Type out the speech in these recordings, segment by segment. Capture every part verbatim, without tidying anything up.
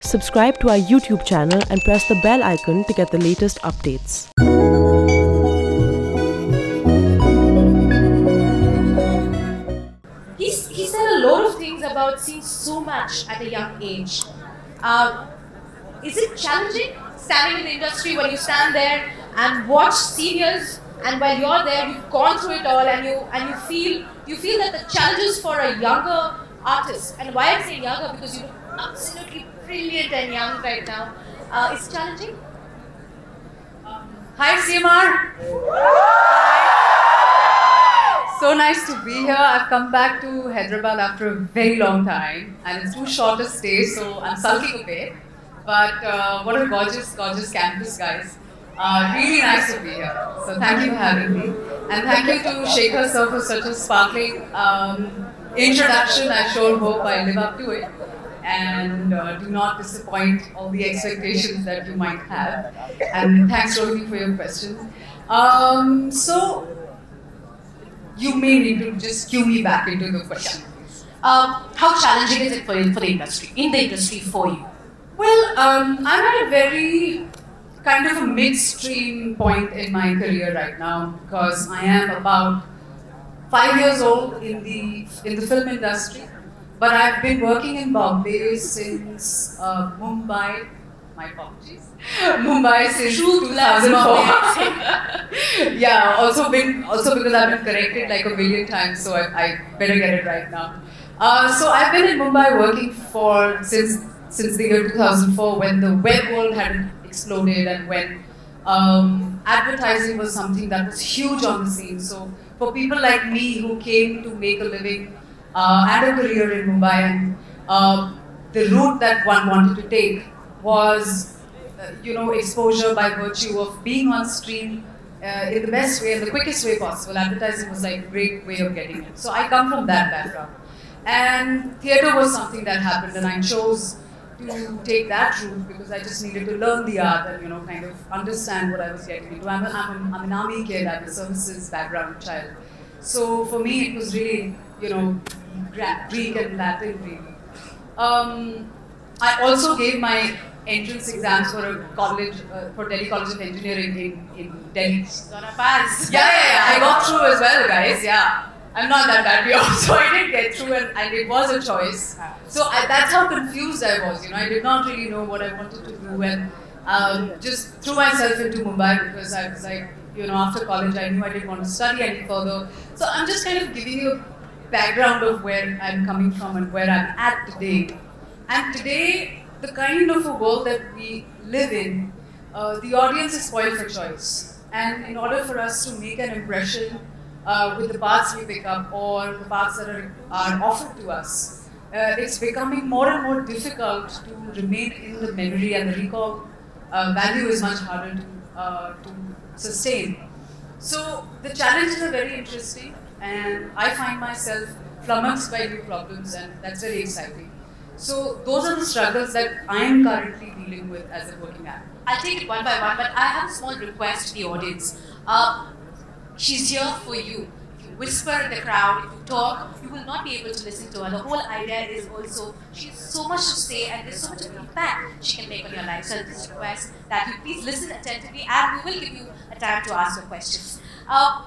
Subscribe to our YouTube channel and press the bell icon to get the latest updates. He's, he said a lot of things about seeing so much at a young age. Uh, is it challenging standing in the industry when you stand there and watch seniors, and while you're there, you've gone through it all, and you and you feel you feel that the challenges for a younger artist, and why I'm saying younger, because you look absolutely brilliant and young right now, uh, is challenging? Um, hi C M R! So nice to be here. I've come back to Hyderabad after a very long time, and it's too short a stay, so I'm sulking a bit. But uh, what a gorgeous, gorgeous campus, guys. Uh, really nice to be here. So thank you for having me. And thank you to Shekhar sir for such a sparkling um, introduction. I sure hope I live up to it and uh, do not disappoint all the expectations that you might have. And thanks, Rohini, for your questions. Um, so, you may need to just cue me back into the question. Um, how challenging is it for, for the industry, in the industry for you? Well, um, I'm at a very kind of a midstream point in my career right now, because I am about five years old in the in the film industry, but I've been working in Bombay since uh, Mumbai. My apologies. Mumbai since two thousand four. Yeah, also been also because I've been corrected like a million times, so I, I better get it right now. Uh, so I've been in Mumbai working for since since the year two thousand four, when the web world had exploded and when um, advertising was something that was huge on the scene. So for people like me who came to make a living uh, and a career in Mumbai, and uh, the route that one wanted to take was, uh, you know, exposure by virtue of being on screen uh, in the best way and the quickest way possible. Advertising was like a great way of getting it. So I come from that background. And theatre was something that happened, and I chose to take that route because I just needed to learn the art and, you know, kind of understand what I was getting into. I'm, a, I'm, a, I'm an army kid, I'm a services background child. So for me it was really, you know, Greek and Latin really. Um, I also gave my entrance exams for a college, uh, for Delhi College of Engineering in, in Delhi. Gonna pass. Yeah, yeah, yeah, I got through as well, guys, yeah. I'm not that bad, so I did get through, and, and it was a choice. So I, that's how confused I was, you know, I did not really know what I wanted to do, and um, just threw myself into Mumbai because I was like, you know, after college I knew I didn't want to study any further. So I'm just kind of giving you a background of where I'm coming from and where I'm at today. And today, the kind of a world that we live in, uh, the audience is spoiled for choice. And in order for us to make an impression uh, with the parts we pick up or the parts that are, are offered to us, uh, it's becoming more and more difficult to remain in the memory, and the recall uh, value is much harder to, uh, to sustain. So the challenges are very interesting, and I find myself flummoxed by new problems, and that's very exciting. So those are the struggles that I am currently dealing with as a working actor. I'll take it one by one, but I have a small request to the audience. Uh, she's here for you. If you whisper in the crowd, if you talk, you will not be able to listen to her. The whole idea is also, she has so much to say and there's so much of impact she can make on your life. So I'll just request that you please listen attentively, and we will give you a time to ask your questions. Uh,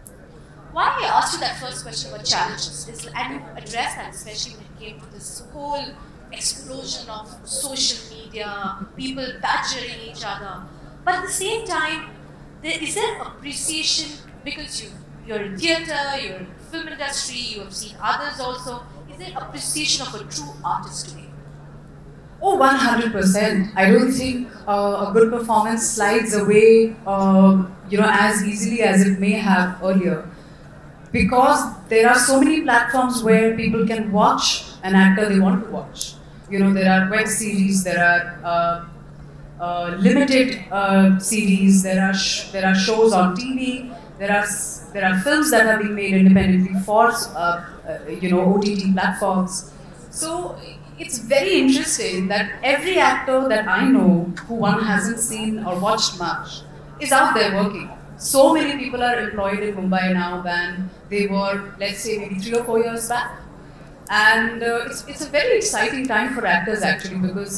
Why I asked you that first question about challenges is, and you addressed that especially when it came to this whole explosion of social media, people badgering each other. But at the same time, there, is there appreciation, because you, you're in theatre, you're in the film industry, you have seen others also, is there appreciation of a true artist today? Oh, one hundred percent. I don't think uh, a good performance slides away, uh, you know, as easily as it may have earlier. Because there are so many platforms where people can watch an actor they want to watch. You know, there are web series, there are uh, uh, limited uh, series, there are sh there are shows on T V, there are there are films that are being made independently for uh, uh, you know, O T T platforms. So it's very interesting that every actor that I know who one hasn't seen or watched much is out there working. So many people are employed in Mumbai now than they were, let's say, maybe three or four years back. And uh, it's, it's a very exciting time for actors actually, because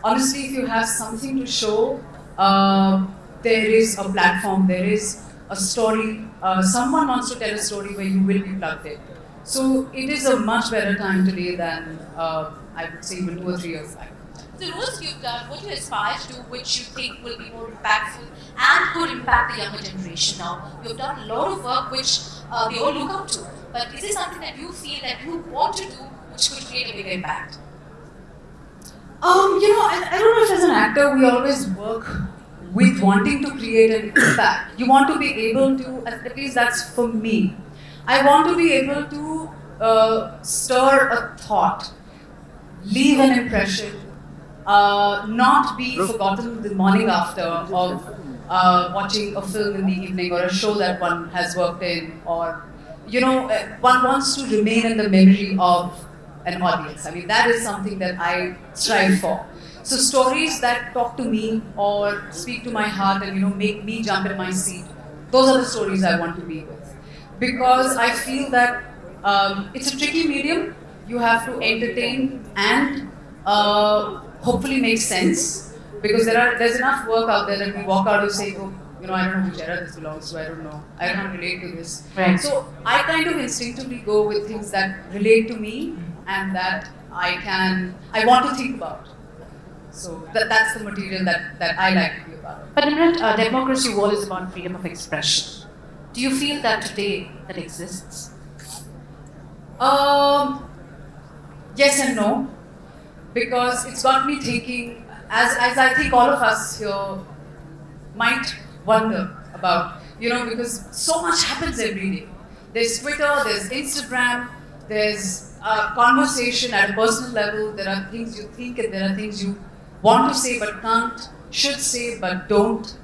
honestly, if you have something to show, uh, there is a platform, there is a story, uh, someone wants to tell a story where you will be plugged in. So it is a much better time today than, uh, I would say, even two or three years back. The roles you've done, what you aspire to do, which you think will be more impactful and could impact the younger generation now. You've done a lot of work which uh, they all look up to. But is it something that you feel that you want to do which could create a bigger impact? Um, you know, I, I don't know if as an actor we always work with wanting to create an impact. You want to be able to, at least that's for me, I want to be able to uh, stir a thought, leave an impression, uh, not be forgotten the morning after of uh, watching a film in the evening or a show that one has worked in, or, you know, one wants to remain in the memory of an audience. I mean, that is something that I strive for. So stories that talk to me or speak to my heart and, you know, make me jump in my seat, those are the stories I want to be with. Because I feel that um, it's a tricky medium. You have to entertain and uh, hopefully make sense. Because there are there's enough work out there that we walk out and say, oh, you know, I don't know which era this belongs to, I don't know, I can't relate to this. Right. So I kind of instinctively go with things that relate to me and that I can, I want to think about. So that, that's the material that, that I like to be about. But Nimrat, uh, democracy wall is about freedom of expression. Do you feel that today that exists? Um, yes and no, because it's got me thinking, as, as I think all of us here might wonder about, you know, because so much happens every day. There's Twitter, there's Instagram, there's a conversation at a personal level, there are things you think and there are things you want to say but can't, should say but don't.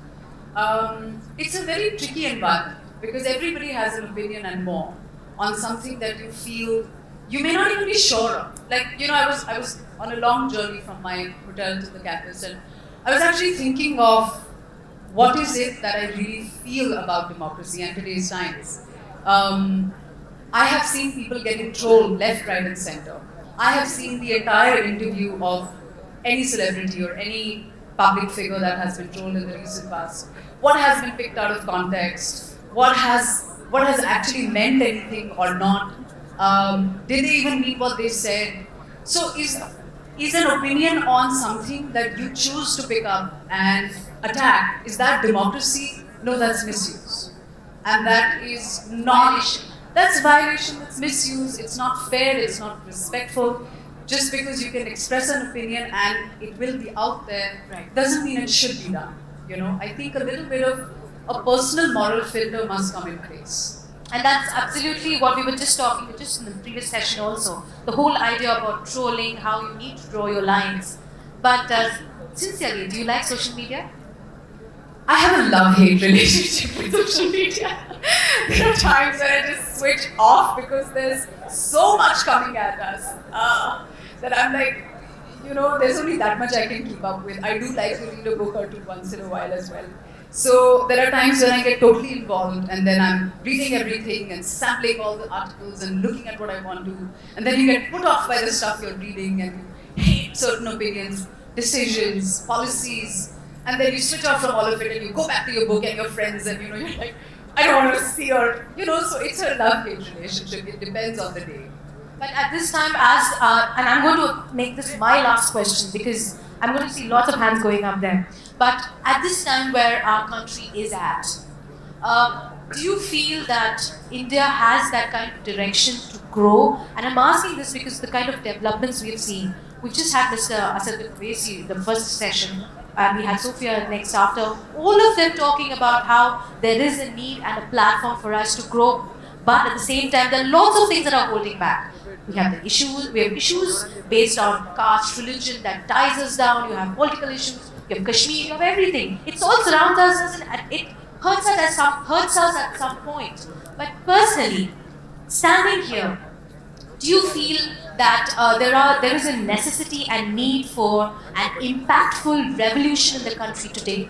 Um, it's a very tricky environment because everybody has an opinion and more on something that you feel you may not even be sure of. Like, you know, I was, I was on a long journey from my hotel to the campus and I was actually thinking of what is it that I really feel about democracy and today's times. Um, I have seen people getting trolled left, right and center. I have seen the entire interview of any celebrity or any public figure that has been trolled in the recent past. What has been picked out of context? What has, what has actually meant anything or not? Um, did they even mean what they said? So is, is an opinion on something that you choose to pick up and attack, is that democracy? No, that's misuse. And that is not, that's violation, that's misuse, it's not fair, it's not respectful. Just because you can express an opinion and it will be out there, right, doesn't mean it should be done. You know, I think a little bit of a personal moral filter must come in place. And that's absolutely what we were just talking about just in the previous session also. The whole idea about trolling, how you need to draw your lines. But uh, sincerely, do you like social media? I have a love-hate relationship with social media. There are times when I just switch off because there's so much coming at us uh, that I'm like, you know, there's only that much I can keep up with. I do like to read a book or two once in a while as well. So there are times when I get totally involved and then I'm reading everything and sampling all the articles and looking at what I want to. And then you get put off by the stuff you're reading and you hate certain opinions, decisions, policies. And then you switch off from all of it and you go back to your book and your friends and, you know, you're like, I don't want to see your, you know, so it's a love-hate relationship. It depends on the day. But at this time, as, uh, and I'm going to make this my last question because I'm going to see lots of hands going up there. But at this time where our country is at, uh, do you feel that India has that kind of direction to grow? And I'm asking this because the kind of developments we've seen, we just had Mister Asad Qureshi, the first session, and we had Sophia next after, all of them talking about how there is a need and a platform for us to grow, but at the same time, there are lots of things that are holding back. We have the issues, we have issues based on caste, religion that ties us down, you have political issues, you have Kashmir, you have everything. It all surrounds us and it hurts us at some, hurts us at some point. But personally, standing here, do you feel that uh, there are there is a necessity and need for an impactful revolution in the country today?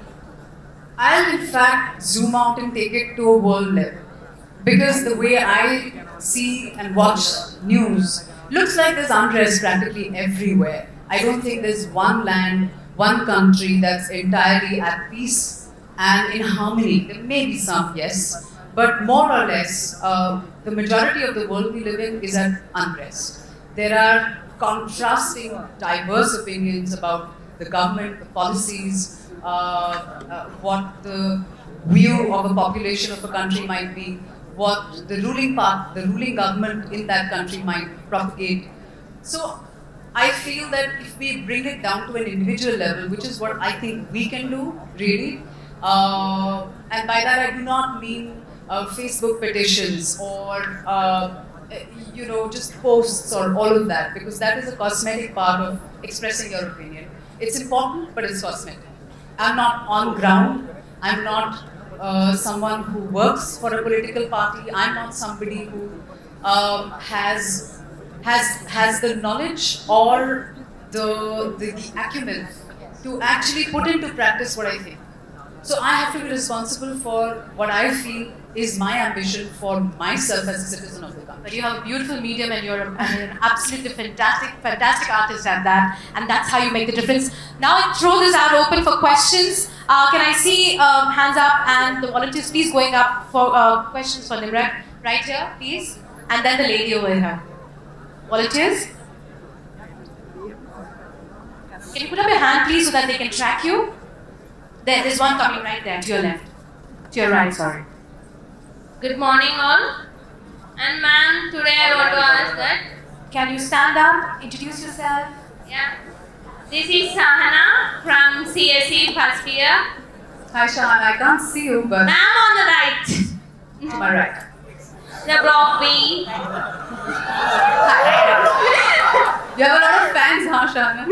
I'll in fact zoom out and take it to a world level. Because the way I see and watch news, looks like there's unrest practically everywhere. I don't think there's one land one country that's entirely at peace and in harmony. There may be some, yes, but more or less, uh, the majority of the world we live in is at unrest. There are contrasting, diverse opinions about the government, the policies, uh, uh, what the view of a population of a country might be, what the ruling part, the ruling government in that country might propagate. So I feel that if we bring it down to an individual level, which is what I think we can do, really, uh, and by that I do not mean uh, Facebook petitions or uh, you know, just posts or all of that, because that is a cosmetic part of expressing your opinion. It's important, but it's cosmetic. I'm not on ground. I'm not uh, someone who works for a political party. I'm not somebody who um, has has has the knowledge or the, the the acumen to actually put into practice what I think. So I have to be responsible for what I feel is my ambition for myself as a citizen of the country. But you have a beautiful medium and you're an absolutely fantastic, fantastic artist at that, and that's how you make the difference. Now I throw this out open for questions. Uh, can I see um, hands up and the volunteers please going up for uh, questions for Nimrat? Right here, please. And then the lady over here. Volunteers? Can you put up your hand please so that they can track you? There, there's one coming right there, to your left. To your right, sorry. Good morning all. And ma'am, today I want to ask that. Can you stand up, introduce yourself? Yeah. This is Sahana from C S E first year. Hi Shahana, I can't see you, but Ma'am on the right. to my right. The Broadway. You have a lot of fans, huh Shahana?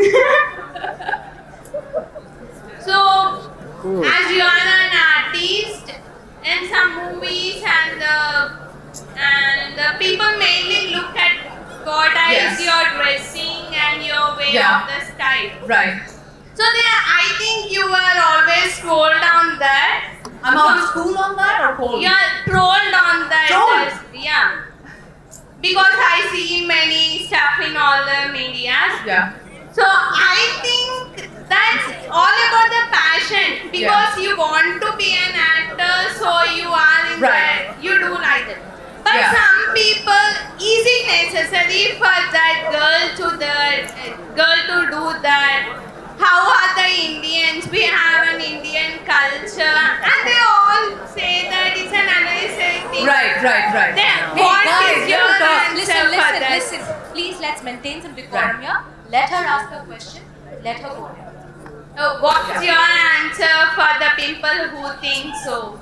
So, as you are an artist, in some movies and the, and the people mainly look at what Yes. is your dressing and your way Yeah. of the style. Right. So there, I think you were always trolled on that. I'm always cool on that or cold? You are trolled on that. Trolled? Yeah. Because I see many stuff in all the medias. Yeah. So I think that's all about the passion. Because Yeah. you want to be an actor, so you are in Right. that. You do like it. But Yeah. some people, is it necessary for that girl to the uh, girl to do that? How are the Indians? We have an Indian culture, and they all say that it's an unnecessary thing. Right, right, right. Then, Hey, what guys, is your let us talk. answer Listen, for listen, that? listen. Please, let's maintain some decorum Right. here. Let her ask her question. Let her go ahead. Oh, what's Yeah. your answer for the people who think so?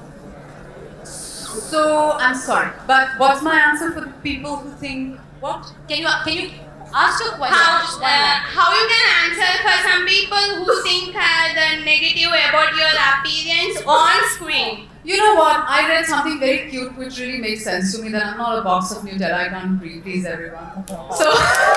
So, I'm sorry, but what's my answer for the people who think what? Can you can you ask your question? How, Just one uh, line. how you can answer for some people who think uh, the negative about your appearance on screen? You know what? I read something very cute which really makes sense to me that I'm not a box of Nutella. I can't breathe, please everyone. So,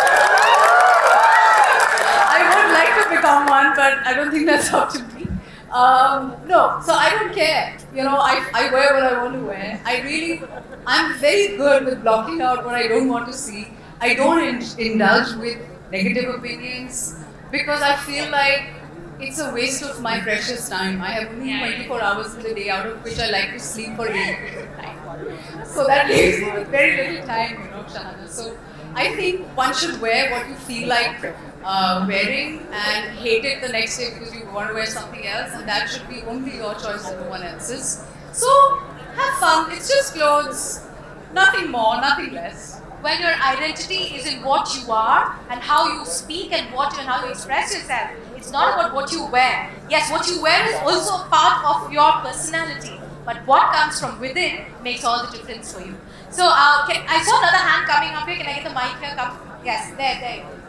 I would like to become one, but I don't think that's up to me. Um, no, so I don't care. You know, I, I wear what I want to wear. I really, I'm very good with blocking out what I don't want to see. I don't in, indulge with negative opinions because I feel like it's a waste of my precious time. I have only twenty-four hours in the day, out of which I like to sleep for eight. So that leaves me with very little time, you know, Shahana. So I think one should wear what you feel like uh, wearing and hate it the next day because you want to wear something else, and that should be only your choice and no one else's. So have fun. It's just clothes, nothing more, nothing less. When your identity is in what you are and how you speak and what and how you express yourself. It's not about what you wear. Yes, what you wear is also a part of your personality. But what comes from within makes all the difference for you. So uh, can, I saw another hand coming up here. Can I get the mic here? Come. Yes, there, there you go.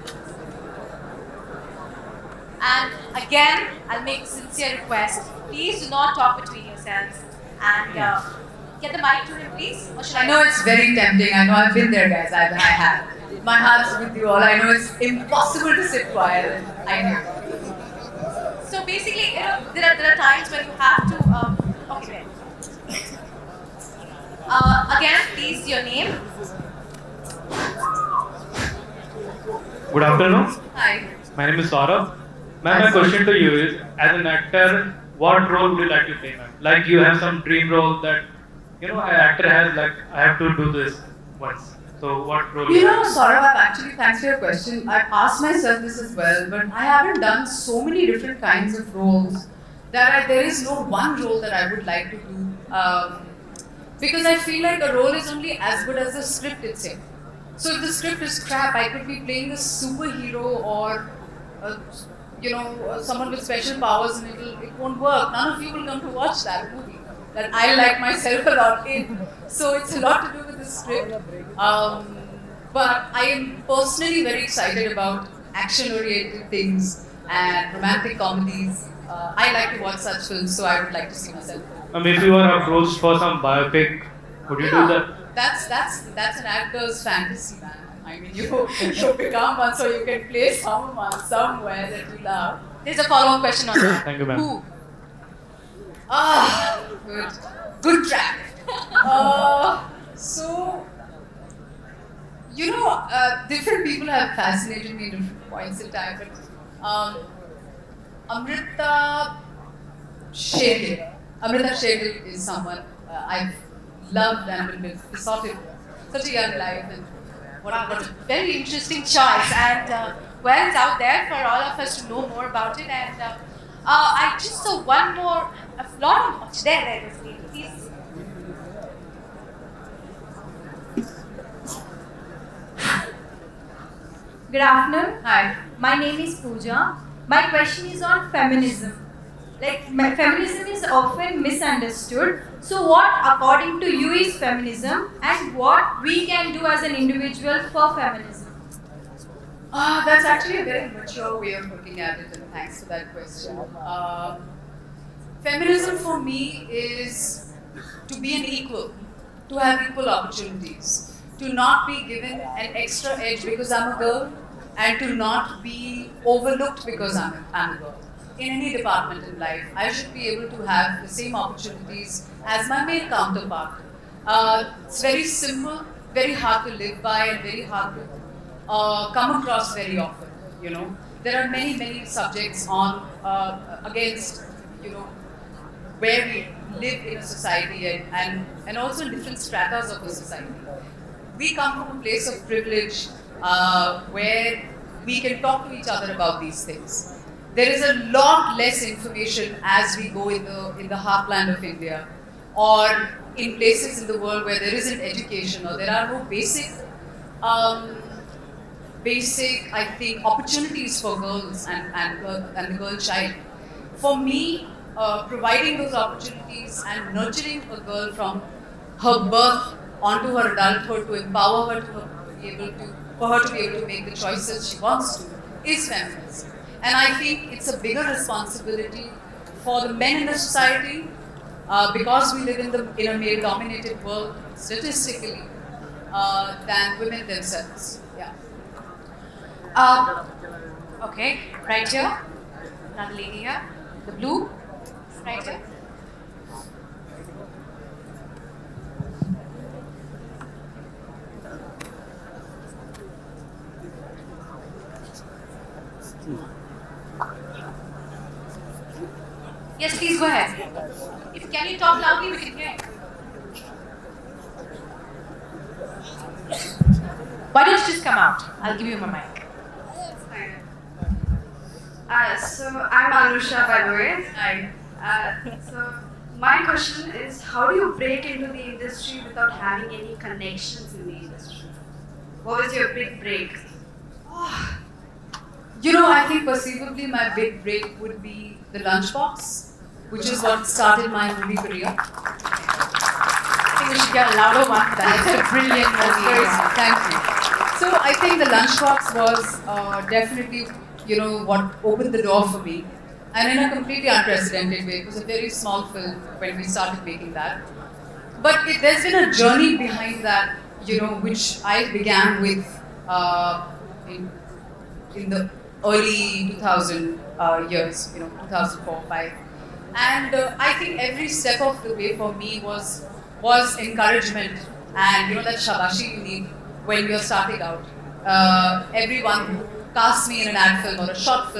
And again, I'll make a sincere request. Please do not talk between yourselves. And uh, get the mic to him, please. Or should I? I know it's very tempting. I know I've been there, guys. I, I have. My heart's with you all. I know it's impossible to sit quiet. I know. So basically, you know, there are there are times when you have to. Um, okay. Uh, again, please, your name. Good afternoon. Hi. My name is Saurabh. Ma'am, my question to you is, as an actor, what role would you like to play, ma'am? Like you have some dream role that, you know, an actor has, like, I have to do this once. So what role? You know, Saurabh, I've actually, thanks for your question. I've asked myself this as well, but I haven't done so many different kinds of roles that I, there is no one role that I would like to do. Um, because I feel like a role is only as good as the script itself. So if the script is crap, I could be playing a superhero or, a, you know, uh, someone with special powers and it'll, it won't work. None of you will come to watch that movie that I like myself a lot in. So it's a lot to do with the script. Um, but I am personally very excited about action-oriented things and romantic comedies. Uh, I like to watch such films, so I would like to see myself. I mean, if you were approached for some biopic, would you Yeah, do that? That's that's that's an actor's fantasy, man. I mean, you you become one so you can play someone somewhere that you love. There's a follow-up question on that. Thank you, ma'am. Who? Ah, good, good track. Uh, so, you know, uh, different people have fascinated me at different points in time, but um, Amrita Shergill. Amrita Shergill is someone uh, I've loved and been besotted with. Such a young life, and what Wow, a, what a very interesting choice, and uh, well, it's out there for all of us to know more about it. And uh, uh, I just saw one more, a lot of there, there, this lady, please. Good afternoon. Hi. My name is Pooja. My question is on feminism. Like, my, feminism is often misunderstood. So, what, according to you, is feminism, and what we can do as an individual for feminism? Ah, that's actually a very mature way of looking at it, and thanks for that question. Um, feminism for me is to be an equal, to have equal opportunities, to not be given an extra edge because I'm a girl, and to not be overlooked because I'm a, I'm a girl. In any department in life, I should be able to have the same opportunities as my male counterpart. Uh, it's very simple, very hard to live by, and very hard to uh, come across very often. You know, there are many, many subjects on uh, against, you know, where we live in a society and, and and also in different stratas of the society. We come from a place of privilege uh, where we can talk to each other about these things. There is a lot less information as we go in the in the heartland of India, or in places in the world where there isn't education or there are no basic, um, basic I think opportunities for girls and and, uh, and the girl child. For me, uh, providing those opportunities and nurturing a girl from her birth onto her adulthood to empower her to be able to for her to be able to make the choices she wants to is feminism. And I think it's a bigger responsibility for the men in the society uh, because we live in, the, in a male-dominated world statistically uh, than women themselves. Yeah. Uh, okay, right here. Another lady here. The blue. Right here. Yes, please go ahead. If can you talk loudly, we can hear you. Why don't you just come out? I'll give you my mic. Uh, so I'm Anusha, by the way. Hi. Uh, so my question is, how do you break into the industry without having any connections in the industry? What was your big break? Oh, you know, I think perceivably my big break would be The Lunchbox, which is what started my movie career. I think we should get a louder one for that. It's a brilliant movie. Thank you. So I think The Lunchbox was uh, definitely, you know, what opened the door for me. And in a completely unprecedented way. It was a very small film when we started making that. But it, there's been a journey behind that, you know, which I began with uh, in, in the early two thousand uh, years, you know, two thousand four, five. And uh, I think every step of the way for me was was encouragement and, you know, that shabashi you need when you're starting out. Uh, everyone who cast me in an ad film or a short film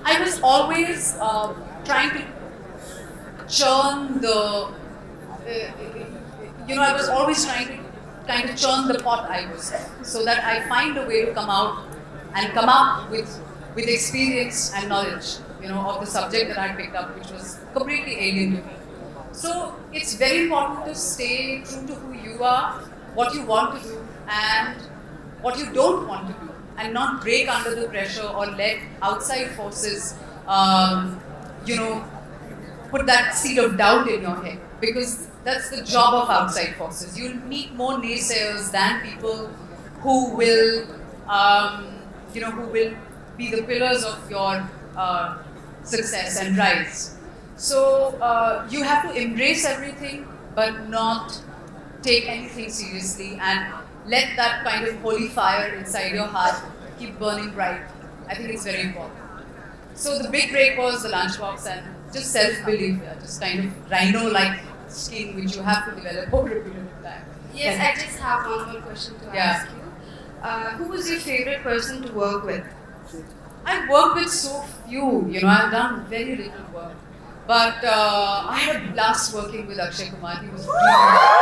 I was always uh, trying to churn the, uh, you know, I was always trying to kind of churn the pot I was in, so that I find a way to come out and come up with, with experience and knowledge, you know, of the subject that I picked up, which was completely alien to me. So it's very important to stay true to who you are, what you want to do, and what you don't want to do, and not break under the pressure or let outside forces, um, you know, put that seed of doubt in your head, because that's the job of outside forces. You'll meet more naysayers than people who will, um, you know, who will be the pillars of your uh, success and rise. So uh, you have to embrace everything, but not take anything seriously, and let that kind of holy fire inside your heart keep burning bright. I think it's very important. So the big break was the lunchbox and just self-belief, yeah, just kind of rhino-like skin which you have to develop over a period of time. Yes, I just have one more question to Yeah. ask you. Uh, who was your favorite person to work with? I've worked with so few, you know, I've done very little work. But uh, I had a blast working with Akshay Kumar. He was really,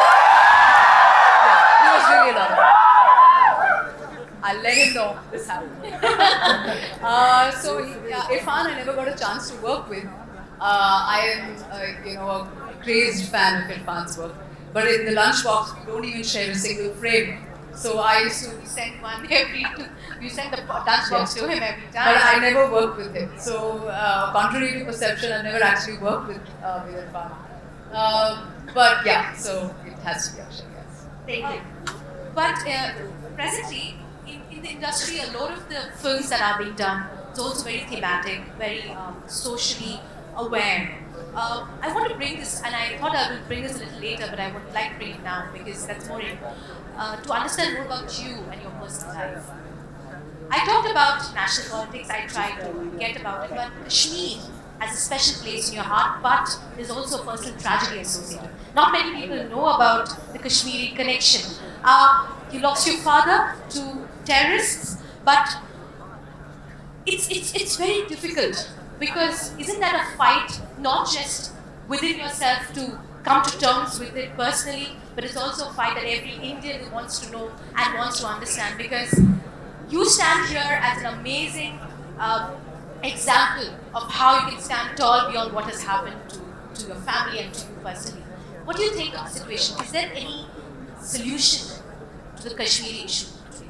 yeah, he was really a lot of fun. I'll let him know this happened. uh, so, he, yeah, Irfan, I never got a chance to work with. Uh, I am, uh, you know, a crazed fan of Irfan's work. But in the lunchbox, we don't even share a single frame. So I used to Send one every two. You send the lunchbox Yes. to him every time. But I never worked with him. So, uh, contrary to perception, I never actually worked with uh, with Irfan. Uh, but yeah, so it has to be Akshay, yes. Thank you. But uh, presently, in, in the industry, a lot of the films that are being done is also very thematic, very um, socially aware. Uh, I want to bring this, and I thought I would bring this a little later, but I would like to bring it now because that's more in, uh, to understand more about you and your personal life. I talked about national politics, I tried to get about it, but Kashmir has a special place in your heart, but there's also a personal tragedy associated. Not many people know about the Kashmiri connection. Uh, you lost your father to terrorists, but it's, it's, it's very difficult because isn't that a fight not just within yourself to come to terms with it personally, but it's also a fight that every Indian wants to know and wants to understand, because you stand here as an amazing uh, example of how you can stand tall beyond what has happened to, to your family and to you personally. What do you think of the situation? Is there any solution to the Kashmiri issue?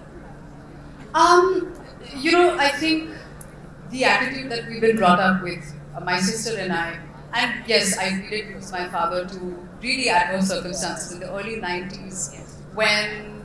Um, you know, I think the attitude that we've been brought up with, uh, my sister and I, and yes, I did lose my father to really adverse circumstances in the early nineties when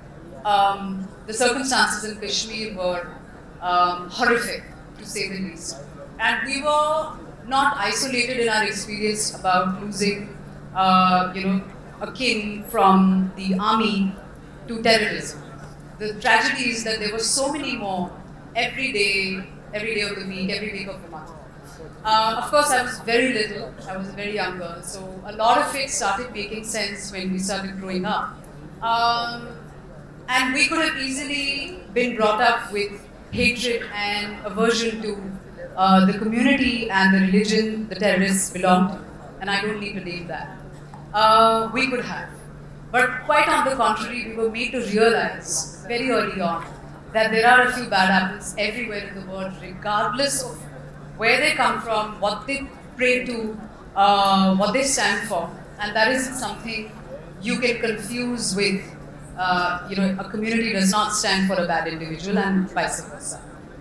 um, the circumstances in Kashmir were um, horrific, to say the least. And we were not isolated in our experience about losing, uh, you know, a king from the army to terrorism. The tragedy is that there were so many more every day, every day of the week, every week of the month. Uh, of course, I was very little, I was a very young girl, so a lot of it started making sense when we started growing up. Um, and we could have easily been brought up with hatred and aversion to uh, the community and the religion the terrorists belonged to, and I don't need to name that. Uh, we could have. But quite on the contrary, we were made to realize very early on that there are a few bad apples everywhere in the world, regardless of where they come from, what they pray to, uh, what they stand for. And that isn't something you can confuse with, uh, you know, a community does not stand for a bad individual and vice versa.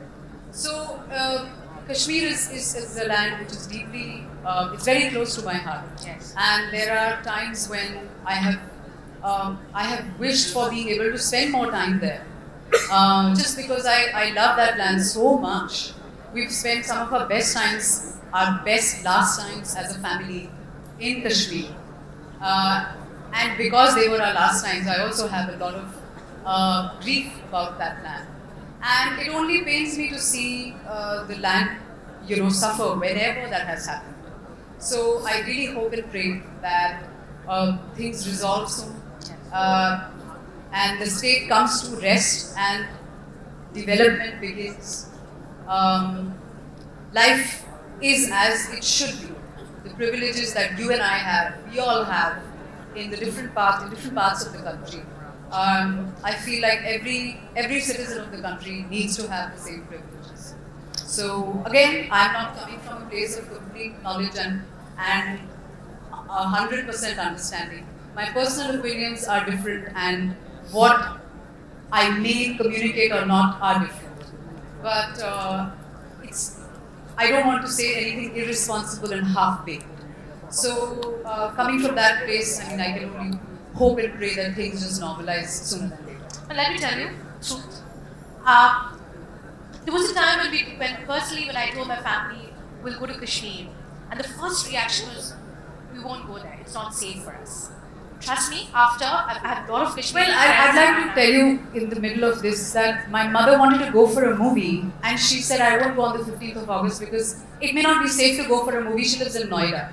So, uh, Kashmir is, is, is a land which is deeply, uh, it's very close to my heart. Yes. And there are times when I have, um, I have wished for being able to spend more time there. Um, just because I, I love that land so much. We've spent some of our best times, our best last times as a family in Kashmir. Uh, and because they were our last times, I also have a lot of uh, grief about that land. And it only pains me to see uh, the land, you know, suffer whenever that has happened. So I really hope and pray that uh, things resolve soon. Uh, and the state comes to rest and development begins. Um, life is as it should be. The privileges that you and I have, we all have, in the different parts, in different parts of the country. Um, I feel like every every citizen of the country needs to have the same privileges. So again, I'm not coming from a place of complete knowledge and and a hundred percent understanding. My personal opinions are different, and what I may communicate or not are different. But uh, it's I don't want to say anything irresponsible and half-baked. So uh, coming from that place, I mean, I can only hope and pray that things just normalize sooner than later. But let me tell you, truth. Uh, there was a time when, we, when personally, when I told my family, we'll go to Kashmir, and the first reaction was, we won't go there. It's not safe for us. Trust me, after I've had a lot of Kashmir. Well, I, I'd like to tell you in the middle of this that my mother wanted to go for a movie, and she said, I won't go on the fifteenth of August because it may not be safe to go for a movie. She lives in Noida.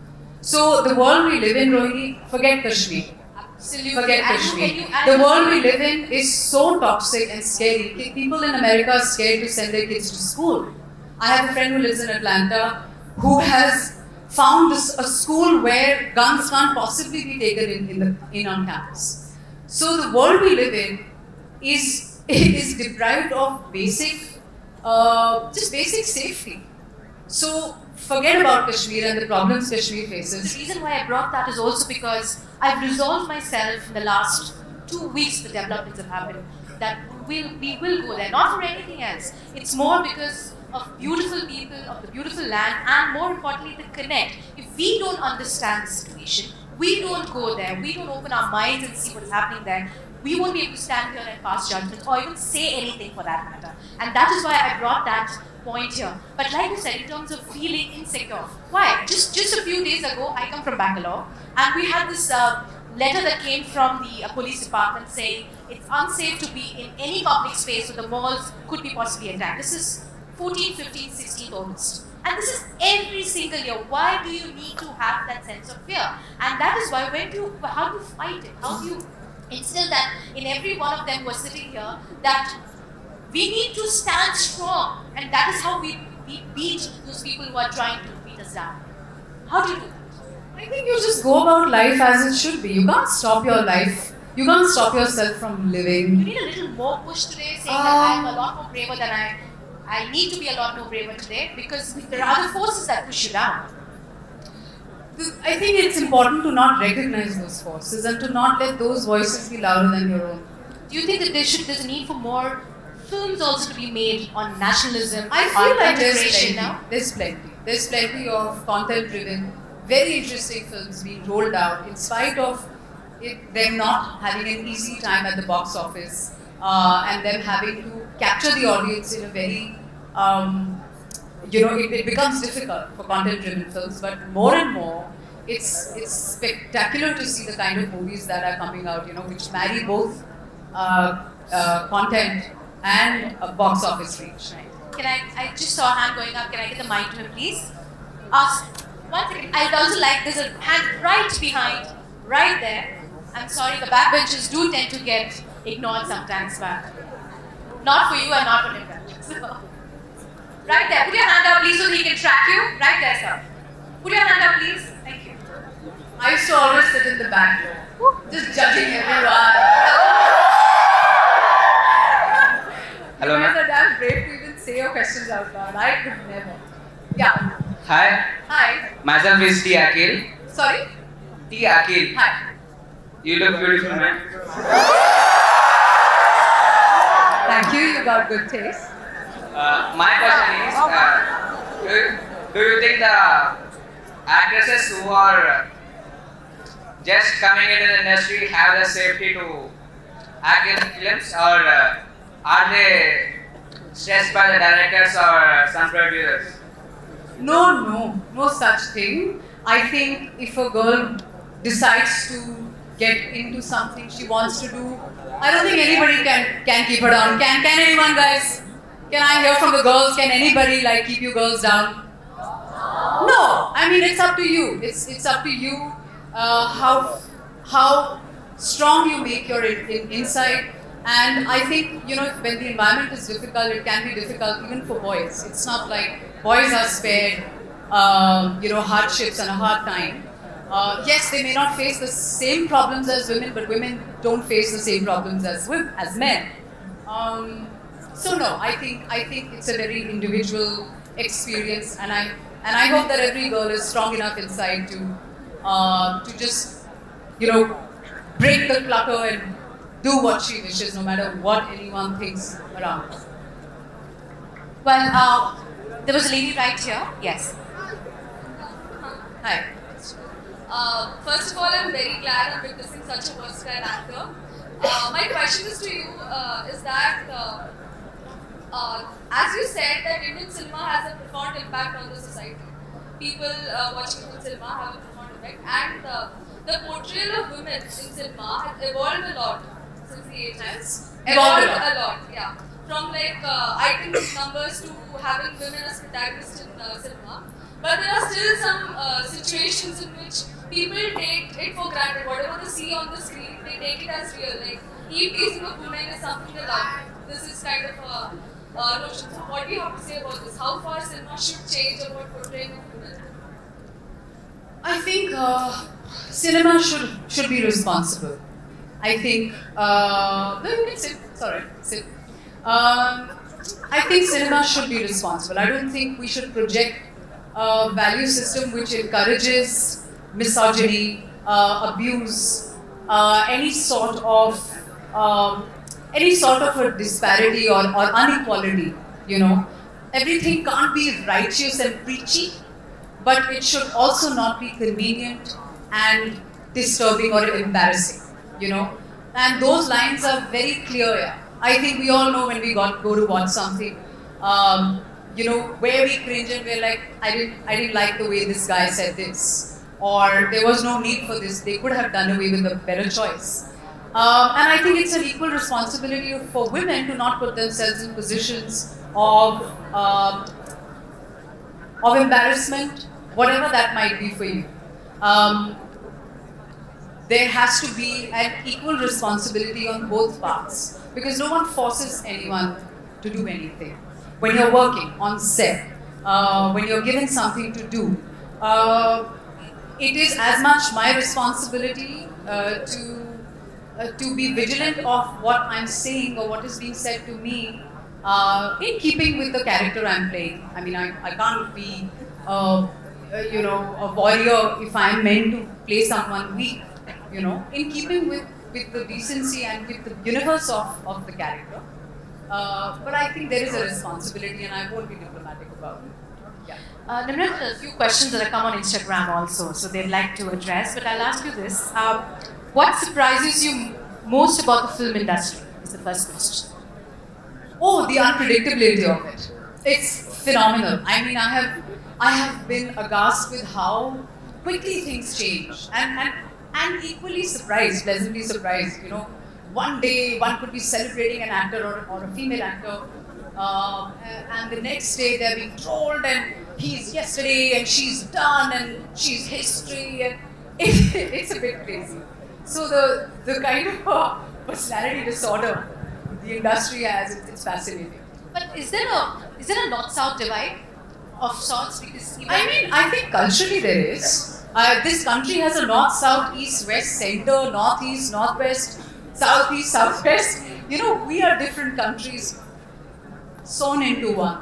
So the world we live in, Rohini, forget Kashmir. Absolutely. Forget And Kashmir. you- and The you- world we live in is so toxic and scary. People in America are scared to send their kids to school. I have a friend who lives in Atlanta who has found this, a school where guns can't possibly be taken in, in, the, in on campus. So the world we live in is, is deprived of basic, uh, just basic safety. So forget about Kashmir and the problems Kashmir faces. The reason why I brought that is also because I've resolved myself in the last two weeks the developments have happened that we'll, we will go there, not for anything else. It's more because of beautiful people, of the beautiful land, and more importantly, the connect. If we don't understand the situation, we don't go there, we don't open our minds and see what's happening there, we won't be able to stand here and pass judgments or even say anything for that matter. And that is why I brought that point here. But like you said, in terms of feeling insecure, why? Just just a few days ago, I come from Bangalore, and we had this uh, letter that came from the uh, police department saying it's unsafe to be in any public space where the malls could be possibly attacked. This is fourteenth, fifteenth, sixteenth August. And this is every single year. Why do you need to have that sense of fear? And that is why when do you, how do you fight it? How do you instill that in every one of them who are sitting here that we need to stand strong, and that is how we, we beat those people who are trying to beat us down. How do you do that? I think you just go about life as it should be. You can't stop your life. You can't stop yourself from living. You need a little more push today, saying Um, that I'm a lot more braver than I I need to be a lot more braver today because there are other forces that push you down. I think it's important to not recognize those forces and to not let those voices be louder than your own. Do you think that there should there's a need for more films also to be made on nationalism? I on feel like there's integration plenty. now? There's plenty. There's plenty of content-driven, very interesting films being rolled out in spite of it, them not having an easy time at the box office uh, and them having to capture the audience in a very, um, you know, it, it becomes difficult for content-driven films. But more and more, it's it's spectacular to see the kind of movies that are coming out, you know, which marry both uh, uh, content and a box office reach. Can I, I just saw a hand going up. Can I get the mic to him, please? Ask. One second. I'd also like, there's a hand right behind, right there. I'm sorry, the backbenchers do tend to get ignored sometimes, but not for you and not for Nimrat. So, right there. Put your hand up, please, so he can track you. Right there, sir. Put your hand up, please. Thank you. I used to always sit in the back row, just judging everyone. Hello, You guys ma'am. are damn brave to even say your questions out loud. I could never. Yeah. Hi, Hi. myself is T. Akil. Sorry? T. Akil. Hi. You look beautiful, man. Thank you. You got good taste. Uh, my question is, uh, do, you, do you think the actresses who are just coming into the industry have the safety to act in films, or uh, are they stressed by the directors or some producers? No, no, no such thing. I think if a girl decides to get into something she wants to do, I don't think anybody can can keep her down. Can can anyone, guys? Can I hear from the girls? Can anybody like keep you girls down? No. I mean, it's up to you. It's it's up to you uh, how how strong you make your in, in, inside. And I think, you know, when the environment is difficult, it can be difficult even for boys. It's not like boys are spared, uh, you know, hardships and a hard time. Uh, yes, they may not face the same problems as women, but women don't face the same problems as women, as men. Um, so no, I think I think it's a very individual experience, and I and I hope that every girl is strong enough inside to uh, to just, you know, break the clutter and do what she wishes, no matter what anyone thinks around. Well, uh, there was a lady right here. Yes. Hi. Uh, first of all, I'm very glad I'm witnessing such a versatile actor. Uh, my question is to you, uh, is that, uh, uh, as you said, that Indian cinema has a profound impact on the society. People uh, watching Indian cinema have a profound impact, and uh, the portrayal of women in cinema has evolved a lot since the eighties. Evolved Evolved a lot. a lot, yeah. From like uh, item numbers to having women as protagonists in uh, cinema. But there are still some uh, situations in which people take it for granted. Whatever they see on the screen, they take it as real. Like, eve teasing of women is something they love. This is kind of a, a notion. So what do you have to say about this? How far cinema should change about portraying of women? I think uh, cinema should should be responsible. I think, uh, no, you can sit, sorry, sit. Um, I think cinema should be responsible. I don't think we should project a value system which encourages misogyny, uh, abuse, uh, any sort of um, any sort of a disparity or, or inequality. You know, everything can't be righteous and preachy, but it should also not be convenient and disturbing or embarrassing. You know, and those lines are very clear. Yeah. I think we all know when we got go to watch something. Um, you know, where we cringe and we're like, I didn't, I didn't like the way this guy said this, or there was no need for this. They could have done away with a better choice. Um, and I think it's an equal responsibility for women to not put themselves in positions of um, of embarrassment, whatever that might be for you. Um, there has to be an equal responsibility on both parts, because no one forces anyone to do anything. When you're working on set, uh, when you're given something to do, uh, it is as much my responsibility uh, to uh, to be vigilant of what I'm saying or what is being said to me, uh, in keeping with the character I'm playing. I mean, I, I can't be, uh, uh, you know, a warrior if I'm meant to play someone weak. You know, in keeping with, with the decency and with the universe of, of the character. Uh, but I think there is a responsibility, and I won't be diplomatic about it. Yeah. Uh, Nimrat, a few questions that have come on Instagram also, so they'd like to address, but I'll ask you this. Um, what surprises you most about the film industry is the first question. Oh, the unpredictability of it. It's phenomenal. I mean, I have I have been aghast with how quickly things change, and, and, and equally surprised, pleasantly surprised, you know. One day, one could be celebrating an actor or, or a female actor, uh, and the next day they're being trolled, and he's yesterday, and she's done, and she's history, and it, it's a bit crazy. So the the kind of uh, personality disorder the industry has, it's, it's fascinating. But is there a is there a north-south divide of sorts? Because even I mean, I think culturally there is. Uh, this country has a north, south, east, west, center, northeast, northwest, southeast, southwest. You know, we are different countries sewn into one.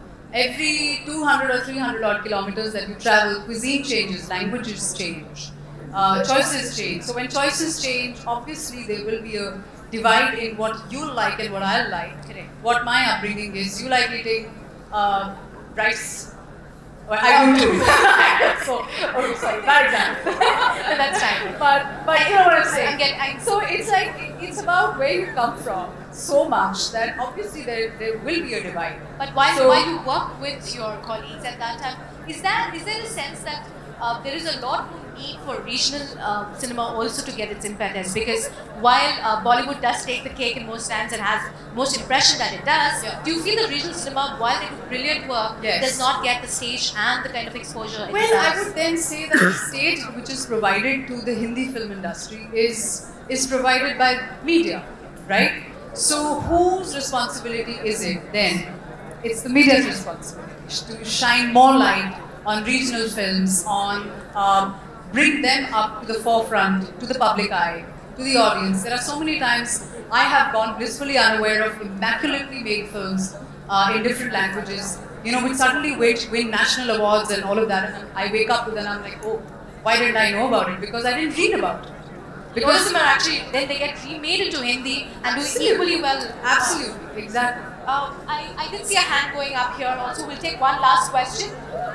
Every two hundred or three hundred odd kilometers that you travel, cuisine changes, languages change, uh, choices change. So when choices change, obviously there will be a divide in what you like and what I like. Correct. What my upbringing is. You like eating uh, rice. Well, I do too. So, oh, sorry, bad example. That's right. But, but you know what I'm saying. I'm getting, I'm, So it's like, it's about where you come from so much that obviously there, there will be a divide. But while, So- while you work with your colleagues at that time, is that is there a sense that uh, there is a lot more need for regional uh, cinema also to get its impetus? Because while uh, Bollywood does take the cake in most times and has most impression that it does, Yeah. do you feel the regional cinema, while they do brilliant work, Yes. does not get the stage and the kind of exposure it Well, I deserves? would then say that the stage which is provided to the Hindi film industry is is provided by media, right? So whose responsibility is it then it's the media's responsibility to shine more light on regional films, on uh, bring them up to the forefront, to the public eye, to the audience. There are so many times I have gone blissfully unaware of immaculately made films uh, in different languages, you know, which suddenly win, win national awards and all of that. And I wake up with and I'm like, oh, why didn't I know about it? Because I didn't read about it. Because some are actually, then they get remade into Hindi and do equally well. Absolutely, exactly. Um, I, I can see a hand going up here also. We'll take one last question.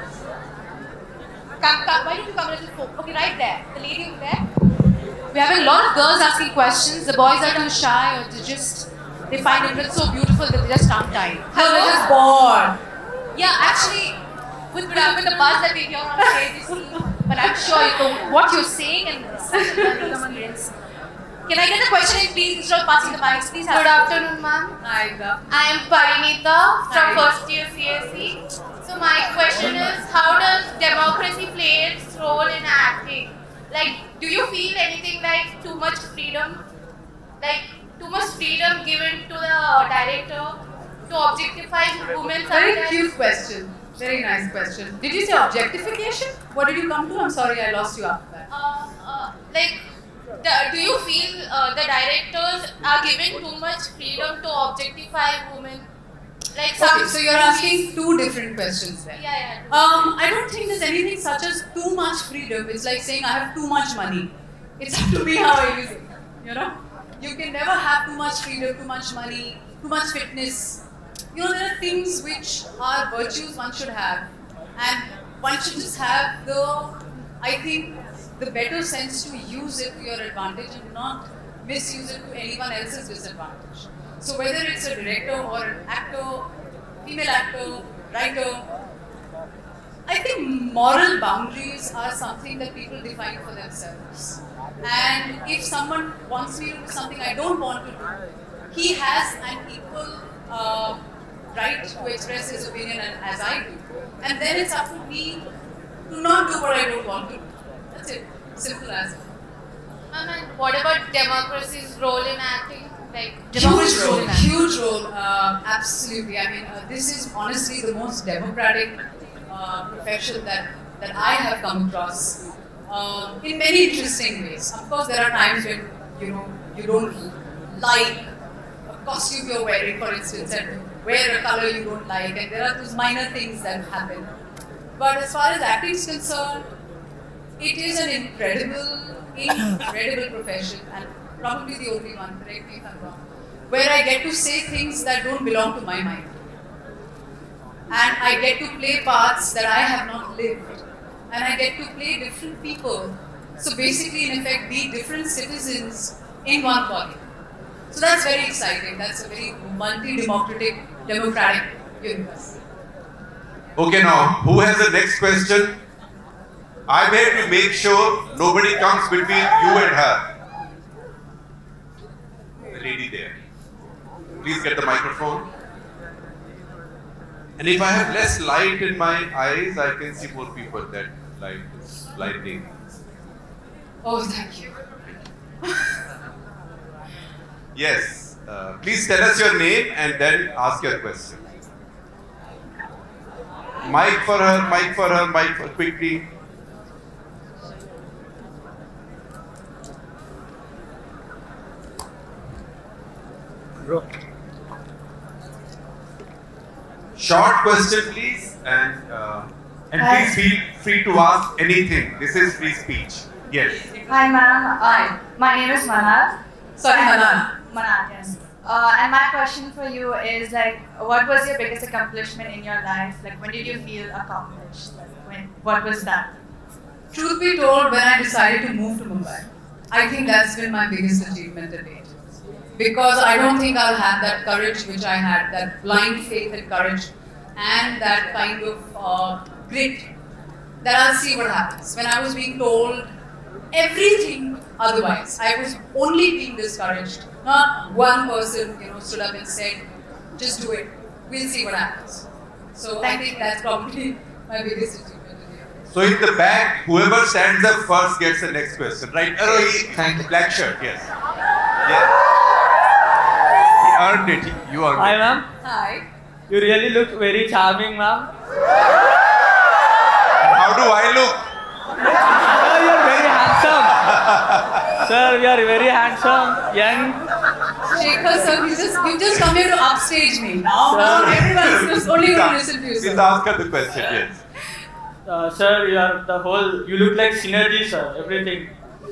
Come, come, why don't you come a little forward? Okay, right there. The lady over there. We're having a lot of girls asking questions. The boys are too shy or they just, they find Nimrat so beautiful that they're just tongue-tied. Hello? They're just bored. Yeah, actually, with, with the buzz that we hear on stage, you see, but I'm sure you know what you're saying and such a learning experience. Can I get the question in, please, instead of passing the mics? Please have Good afternoon, ma'am. Hi, Ida. I am Parinita from Hi. first year C S E. So my question is, how does democracy play its role in acting? Like, do you feel anything like too much freedom? Like, too much freedom given to the director to objectify women? Very cute question. Very nice question. Did you say objectification? What did you come to? I'm sorry, I lost you after that. Uh, uh, like, the, do you feel uh, the directors are given too much freedom to objectify women? Like some Okay, so you're asking two different questions there. Yeah, yeah. Um, I don't think there's anything such as too much freedom. It's like saying I have too much money. It's up to me how I use it. You know, you can never have too much freedom, too much money, too much fitness. You know, there are things which are virtues one should have, and one should just have the, I think, the better sense to use it to your advantage and not misuse it to anyone else's disadvantage. So whether it's a director or an actor, female actor, writer, I think moral boundaries are something that people define for themselves. And if someone wants me to do something I don't want to do, he has an equal uh, right to express his opinion as I do. And then it's up to me to not do what I don't want to do. That's it. Simple as it. Ma'am, and what about democracy's role in acting? Like, huge role, huge role, uh, absolutely. I mean, uh, this is honestly the most democratic uh, profession that, that I have come across uh, in many interesting ways. Of course, there are times when, you know, you don't like a costume you're wearing, for instance, and wear a color you don't like, and there are those minor things that happen. But as far as acting is concerned, it is an incredible, incredible profession, and probably the only one, correct me if I'm wrong, where I get to say things that don't belong to my mind. And I get to play parts that I have not lived. And I get to play different people. So basically, in effect, be different citizens in one body. So that's very exciting. That's a very multi-democratic, democratic universe. Okay, now, who has the next question? I'm here to make sure nobody comes between you and her. The lady there. Please get the microphone. And if I have less light in my eyes, I can see more people. That light is blinding. Oh, thank you. Yes. Uh, please tell us your name and then ask your question. Mic for her, mic for her, mic for quickly. Short question, please, and uh, and please feel free to ask anything. This is free speech. Yes. Hi, ma'am. Uh, my name is Manal. Sorry, Manal. Manal, yes. Uh, and my question for you is like, what was your biggest accomplishment in your life? Like, when did you feel accomplished? Like, when? What was that? Truth be told, when I decided to move to Mumbai, I think that's been my biggest achievement to date. Because I don't think I'll have that courage which I had, that blind faith and courage, and that kind of uh, grit that I'll see what happens. When I was being told everything otherwise, I was only being discouraged. Not one person, you know, stood up and said, just do it, we'll see what happens. So I think that's probably my biggest achievement. So in the back, whoever stands up first gets the next question, right? Oh, he, Thank you. black shirt, yes. Yes. He earned it. You earned Hi, it. ma'am. Hi. You really look very charming, ma'am. How do I look? Sir, you are very handsome. Sir, you are very handsome, young. Shekhar sir, you just, you just come here to upstage me. Now, now everyone is only going to listen to you, sir. Please ask her the question, yes. Uh, sir, you are the whole, you look like synergy, sir, everything.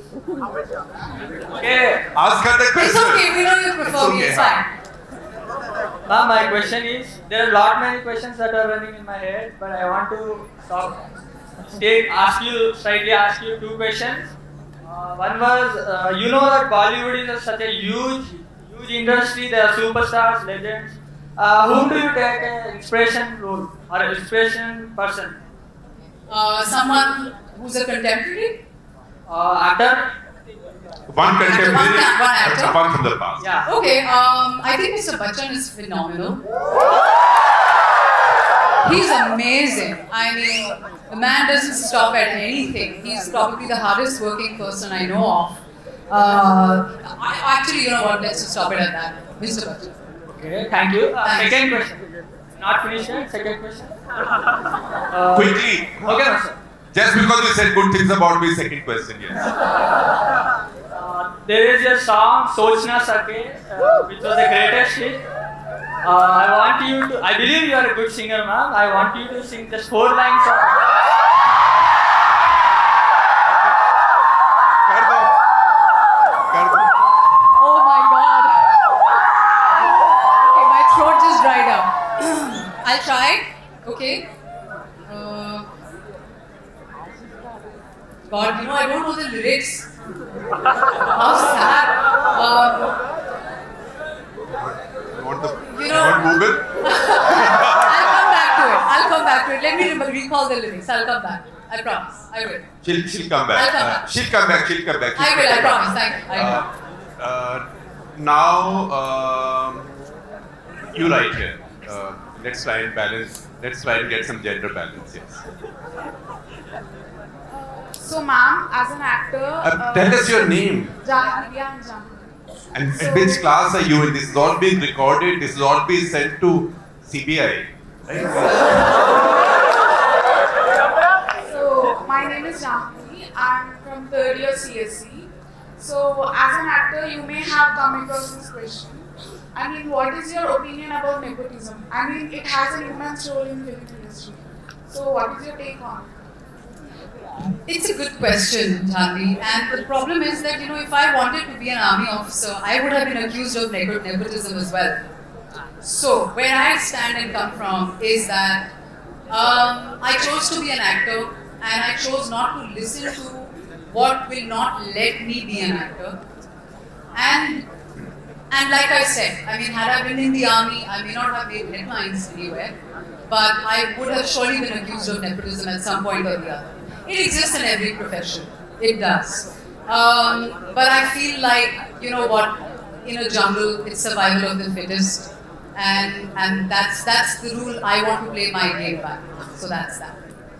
Okay. Ask her the question. It's okay, we know you prefer me, it's fine. Ma'am, my question is, there are a lot many questions that are running in my head, but I want to stop, stay, ask you, slightly ask you two questions. Uh, one was, uh, you know that Bollywood is such a huge, huge industry, there are superstars, legends. Uh, whom do you take an inspiration role or an inspiration person? Uh, someone who's a contemporary? Uh, actor? One contemporary, One, one actor. one from the past. Yeah. Okay, um, I think Mister Bachchan is phenomenal. He's amazing. I mean, the man doesn't stop at anything. He's probably the hardest working person I know of. Uh, I, actually, you know what, let's just stop it at that. Mister Bachchan. Okay, thank you. Uh, Thanks. second question. Not finished yet, second question. Uh, Quickly. Okay, no, sir. Just because you said good things about me, second question, yes. Uh, there is a song, Sochna Sake, uh, which was the greatest hit. Uh, I want you to, I believe you are a good singer, ma'am. I want you to sing just four lines of Oh my god. Okay, my throat just dried up. I'll try. Okay. Uh, God, you know, I don't know the lyrics. How sad. Um, You want the, You you know- want Google? I'll come back to it. I'll come back to it. Let me re- recall the lyrics. I'll come back. I promise. I will. She'll, she'll come back. I'll come Uh, back. she'll come back, she'll come back. she'll I will. come I back. promise. Thank you. I will. Uh, uh, now, um, you right here. Uh, let's try and balance, let's try and get some gender balance, yes. So, ma'am, as an actor, Uh, tell us your name. Janvi and Janvi. And, and which class are you in? This is all being recorded, this is all being sent to C B I. Right? So, my name is Janvi. I'm from third year C S C. So, as an actor, you may have come across this question. I mean, what is your opinion about nepotism? I mean, it has an immense role in film industry. So, what is your take on it? It's a good question, Janvi. And the problem is that, you know, if I wanted to be an army officer, I would have been accused of nepo- nepotism as well. So, where I stand and come from is that um, I chose to be an actor and I chose not to listen to what will not let me be an actor. And and like I said, I mean, had I been in the army, I may not have made headlines anywhere, but I would have surely been accused of nepotism at some point or the other. It exists in every profession. It does. Um, but I feel like, you know what, in a jungle, it's survival of the fittest. And and that's that's the rule I want to play my game by. So that's that.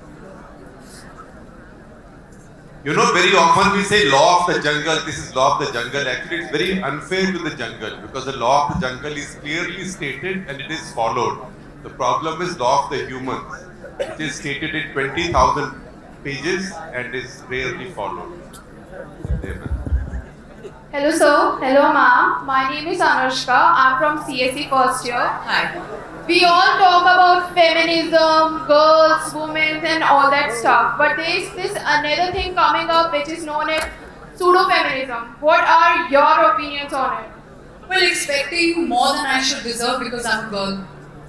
You know, very often we say law of the jungle, this is law of the jungle. Actually, it's very unfair to the jungle because the law of the jungle is clearly stated and it is followed. The problem is law of the humans. It is stated in twenty thousand pages and is rarely followed. There. Hello sir, hello ma'am. My name is Anushka. I'm from C S E first year. Hi. We all talk about feminism, girls, women and all that stuff. But there is this another thing coming up which is known as pseudo-feminism. What are your opinions on it? Well, expecting more than I should deserve because I'm a girl.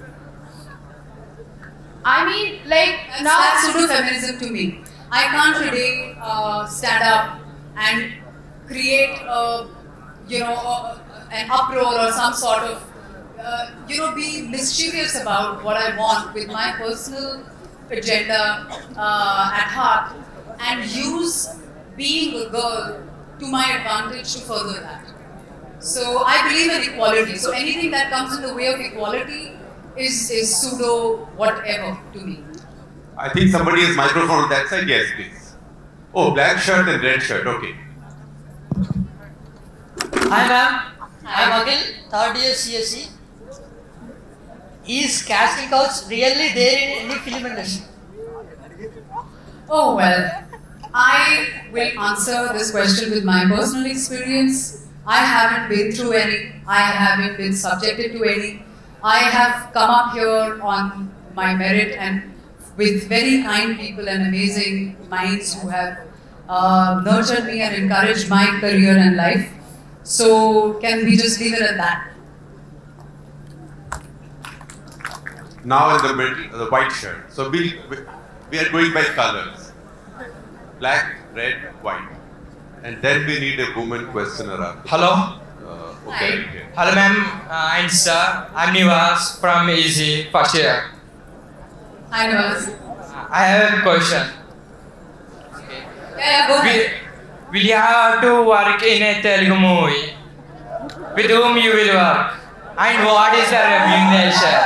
I mean, like That's, now... that's pseudo-feminism to me. I can't today uh, stand up and create a, you know, a, an uproar or some sort of, uh, you know, be mischievous about what I want with my personal agenda uh, at heart and use being a girl to my advantage to further that. So I believe in equality. So anything that comes in the way of equality is, is pseudo whatever to me. I think somebody has microphone on that side. Yes, please. Oh, black shirt and red shirt. Okay. Hi ma'am, I am Akhil, third year C S E. is casting couch really there in any film industry? Oh well, I will answer this question with my personal experience. I haven't been through any, I haven't been subjected to any. I have come up here on my merit and with very kind people and amazing minds who have uh, nurtured me and encouraged my career and life. So can we just leave it at that? Now in the middle, the white shirt. So we, we are going by colors. Black, red, white. And then we need a woman questioner after. Hello. Uh, okay. Hi. Hello ma'am uh, and sir. I'm Nivas from Easy, first year. Hi Nivas. I have a question. Okay. Yeah, yeah, go ahead. Will, will you have to work in a Telugu movie? With whom you will work? And what is the remuneration?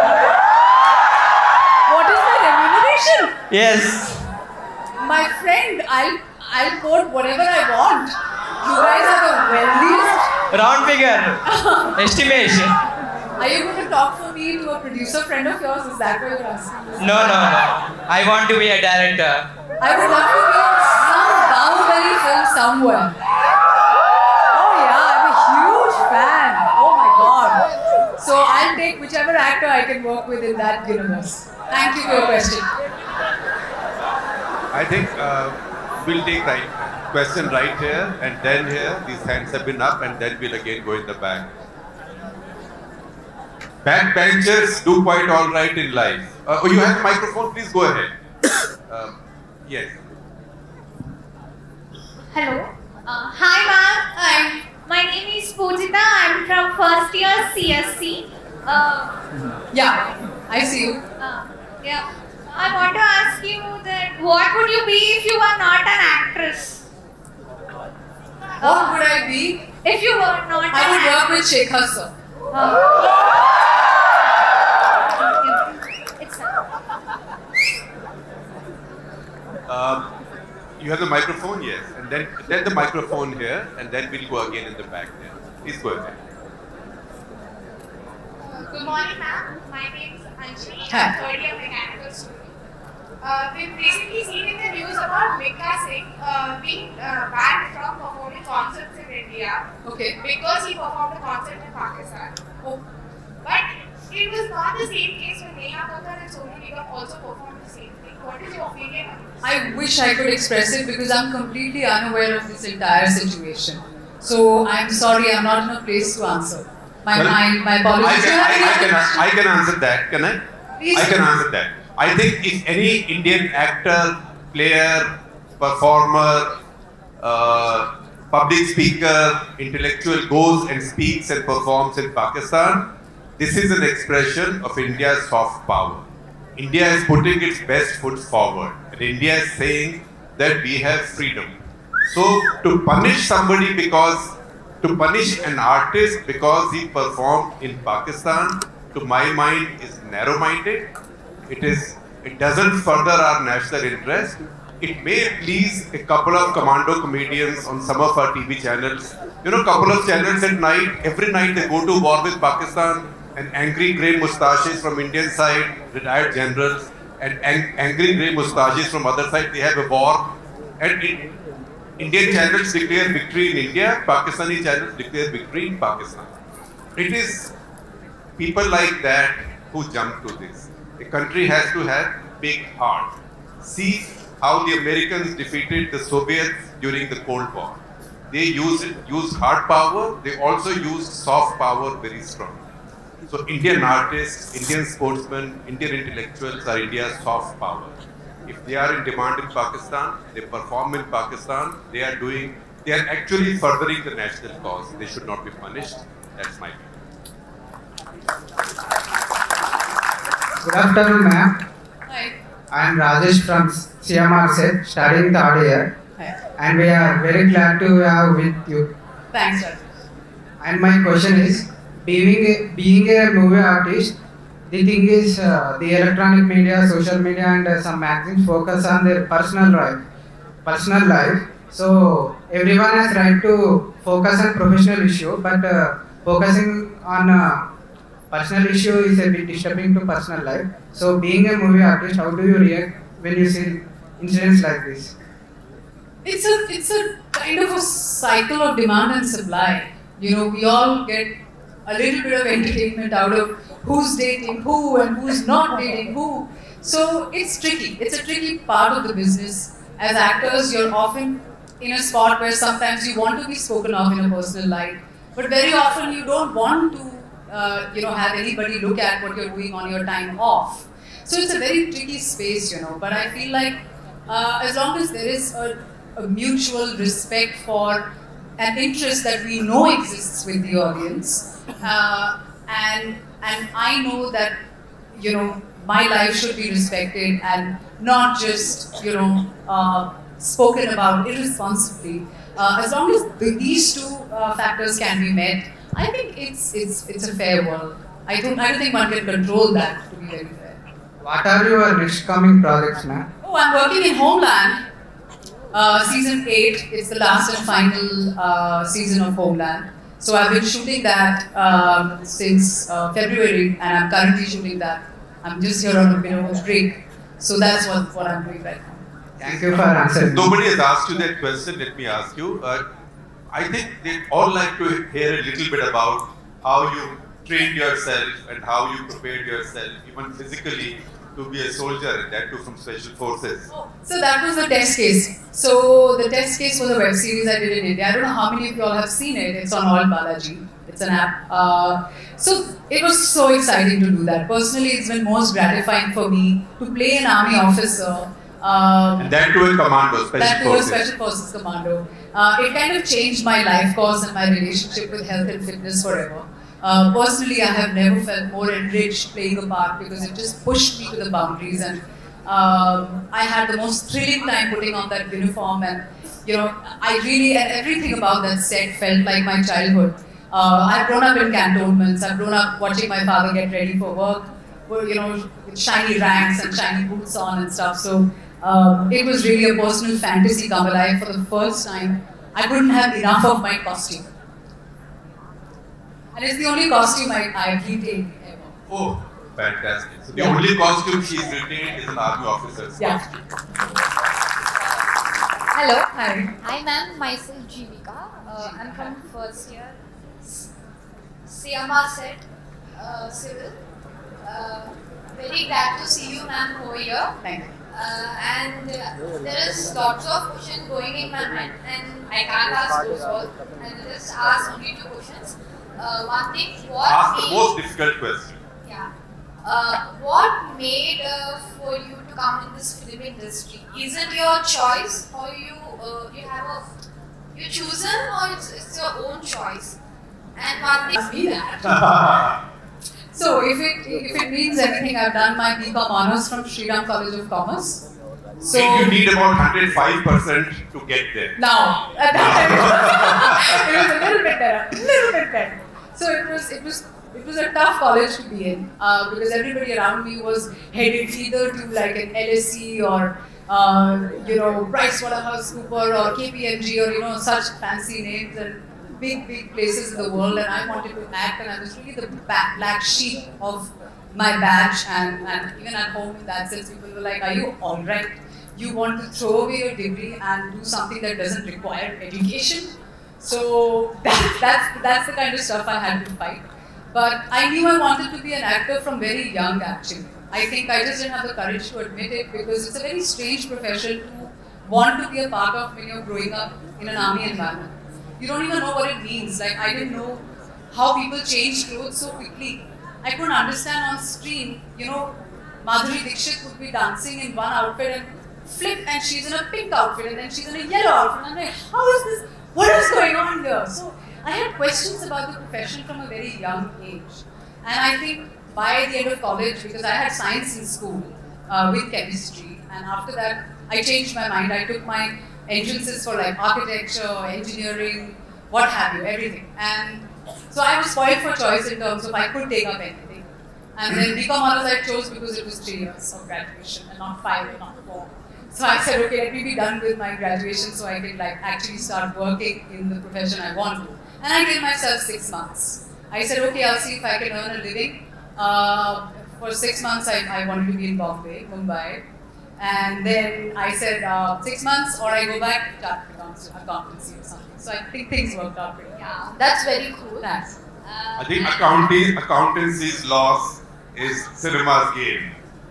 What is the remuneration? Yes. My friend, I'll, I'll quote whatever I want. You guys are the wealthiest. Round figure. Estimation. Are you going to talk for me to a producer friend of yours? Is that what you're asking? No, no, no. I want to be a director. I would love to be in some Bahubali film somewhere. Oh yeah, I'm a huge fan. Oh my god. So I'll take whichever actor I can work with in that universe. Thank you for your question. I think uh, we'll take right question right here and then here. These hands have been up and then we'll again go in the back. Backbenchers do quite all right in life. Uh, oh, you have a microphone? Please go ahead. Um, yes. Hello. Uh, hi ma'am. I'm, my name is Pujita. I'm from first year C S C. Uh, yeah, I see you. Uh, yeah. I want to ask you that what would you be if you were not an actress? What would I be? If you were not I an would actress. work with Shekhar sir. Uh, it's Um, you have the microphone? Yes. And then, then the microphone here and then we'll go again in the back there. Please go ahead. Good morning, ma'am. My name is Anjali. Hi. I'm third year mechanical student. Uh, we've recently seen in the news about Mikka Singh uh, being uh, banned from performing concerts in India. Okay. Because he performed a concert in Pakistan. Oh. But it was not the same case when Neha Kaur and Sonu Nigam also performed the same thing. What is your opinion on this? I wish I could express it because I'm completely unaware of this entire situation. So I'm sorry, I'm not in a place to answer. My, Well, my, my apologies. I can, I, I, can, I can answer that, can I? Please I can do. answer that. I think if any Indian actor, player, performer, uh, public speaker, intellectual goes and speaks and performs in Pakistan, this is an expression of India's soft power. India is putting its best foot forward. And India is saying that we have freedom. So to punish somebody because, to punish an artist because he performed in Pakistan, to my mind is narrow-minded. It is, it doesn't further our national interest. It may please a couple of commando comedians on some of our T V channels. You know, couple of channels at night, every night they go to war with Pakistan, and angry grey moustaches from Indian side, retired generals, and ang angry grey moustaches from other side, they have a war. And it, Indian channels declare victory in India, Pakistani channels declare victory in Pakistan. It is people like that who jump to this. A country has to have big heart. See how the Americans defeated the Soviets during the Cold War. They used, used hard power, they also used soft power very strong. So Indian artists, Indian sportsmen, Indian intellectuals are India's soft power. If they are in demand in Pakistan, they perform in Pakistan, they are doing, they are actually furthering the national cause. They should not be punished. That's my view. Good afternoon, ma'am. Hi. I am Rajesh from C M R set, studying third year. Hi. And we are very glad to have with you. Thanks, Rajesh. And my question is, being a, being a movie artist, the thing is uh, the electronic media, social media and uh, some magazines focus on their personal life. Personal life. So everyone has right to focus on professional issue, but uh, focusing on uh, personal issue is a bit disturbing to personal life. So being a movie artist, how do you react when you see incidents like this? It's a, it's a kind of a cycle of demand and supply. You know, we all get a little bit of entertainment out of who's dating who and who's not dating who. So it's tricky. It's a tricky part of the business. As actors, you're often in a spot where sometimes you want to be spoken of in a personal light, but very often you don't want to, uh, you know, have anybody look at what you're doing on your time off. So it's a very tricky space, you know. But I feel like uh, as long as there is a, a mutual respect for an interest that we know exists with the audience, uh, and and I know that, you know, my life should be respected and not just, you know, uh, spoken about irresponsibly. Uh, as long as the, these two uh, factors can be met, I think it's it's it's a fair world. I don't I don't think one can control that, to be very fair. What are your next coming projects, ma'am? Oh, I'm working in Homeland. Uh, season eight is the last and final uh, season of Homeland. So I've been shooting that um, since uh, February, and I'm currently shooting that. I'm just here on a bit of a break. So that's what, what I'm doing right now. Thank you for answering. Nobody has asked you that question, let me ask you. Uh, I think they all like to hear a little bit about how you trained yourself and how you prepared yourself, even physically, to be a soldier, and that too from Special Forces. So that was the test case. So the test case was a web series I did in India. I don't know how many of you all have seen it. It's on All Balaji. It's an app. Uh, so it was so exciting to do that. Personally, it's been most gratifying for me to play an army officer. Um, and that too a commando, Special that too Forces. a Special Forces commando. Uh, it kind of changed my life course and my relationship with health and fitness forever. Uh, personally, I have never felt more enriched playing a part because it just pushed me to the boundaries, and um, I had the most thrilling time putting on that uniform, and you know, I really, and everything about that set felt like my childhood. Uh, I've grown up in cantonments, I've grown up watching my father get ready for work, you know, with shiny ranks and shiny boots on and stuff, so um, it was really a personal fantasy come alive for the first time. I couldn't have enough of my costume. And it's the only costume I, I've retained ever. Oh, fantastic. So the Yeah. only costume she's retained is an army officer's Yeah. costume. Hello. Hi. Hi, ma'am. Myself, Jeevika. Uh, I'm from first year. C M R set, uh, civil. Uh, very glad to see you, ma'am, over here. Thank you. Uh, and uh, there is lots of questions going in my mind, and I can't ask those all. And I just ask only two questions. Uh, one thing, what Ask the made, most difficult question. yeah, uh, what made uh, for you to come in this film industry? Is it your choice, or you uh, you have a you chosen, or it's, it's your own choice? And one thing, Must be that. So if it if it means anything, I've done my B Com Honours from Sriram College of Commerce. So you need about one hundred five percent to get there. now at that time it was a little bit better, a little bit better. So it was it was it was a tough college to be in uh, because everybody around me was headed either to like an L S E or uh, you know Price Waterhouse Cooper or K P M G or you know such fancy names and big big places in the world, and I wanted to act, and I was really the back, black sheep of my batch, and, and even at home in that sense people were like, are you alright? You want to throw away your degree and do something that doesn't require education? So that, that's, that's the kind of stuff I had to fight. But I knew I wanted to be an actor from very young actually. I think I just didn't have the courage to admit it because it's a very strange profession to want to be a part of when you're growing up in an army environment. You don't even know what it means. Like I didn't know how people change clothes so quickly. I couldn't understand on screen, you know, Madhuri Dixit would be dancing in one outfit and flip and she's in a pink outfit and then she's in a yellow outfit. And I'm like, how is this? What is going on here? So I had questions about the profession from a very young age. And I think by the end of college, because I had science in school uh, with chemistry, and after that I changed my mind. I took my entrances for like architecture, engineering, what have you, everything. And so I was spoiled for choice in terms of I could take up anything. And then B Com Honours I chose because it was three years of graduation and not five and not four. So I said, okay, let me be done with my graduation so I can like actually start working in the profession I want to. And I gave myself six months. I said, okay, I'll see if I can earn a living. Uh, for six months, I, I wanted to be in Bombay, Mumbai. And then I said, uh, six months or I go back to accountancy or something. So I think things worked out pretty well. Yeah, that's very cool. Thanks. I think accounting, accountancy's loss is cinema's gain.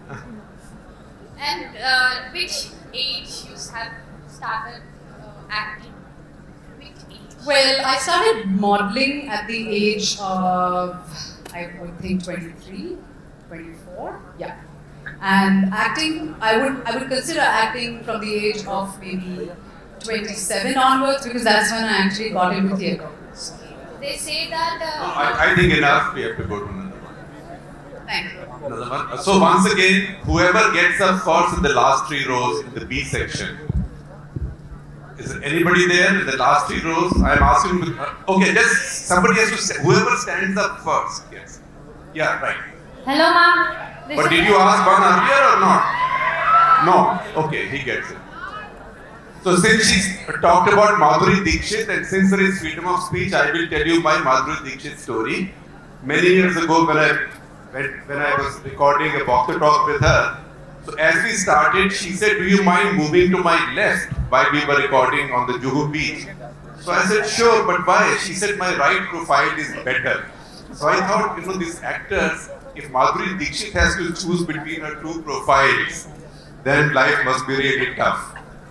And uh, which age you have started uh, acting? Which age? Well, I started modeling at the age of, I would think, twenty-three, twenty-four, yeah. And acting, I would I would consider acting from the age of maybe twenty-seven onwards, because that's when I actually got into theatre. They say that. Uh, I, I think enough. We have to go to another one. Thank you. Another one. So once again, whoever gets up first in the last three rows in the B section. Is there anybody there in the last three rows? I'm asking. Uh, okay, just somebody has to say. Whoever stands up first. Yes. Yeah. Right. Hello, ma'am. But did you ask one earlier or not? No. Okay, he gets it. So since she talked about Madhuri Dixit, and since there is freedom of speech, I will tell you my Madhuri Dixit story. Many years ago, when I when, when I was recording a walk the talk with her, so as we started, she said, "Do you mind moving to my left?" While we were recording on the Juhu beach. So I said, "Sure, but why?" She said, "My right profile is better." So I thought, you know, these actors, if Madhuri Dixit has to choose between her two profiles, then life must be really tough.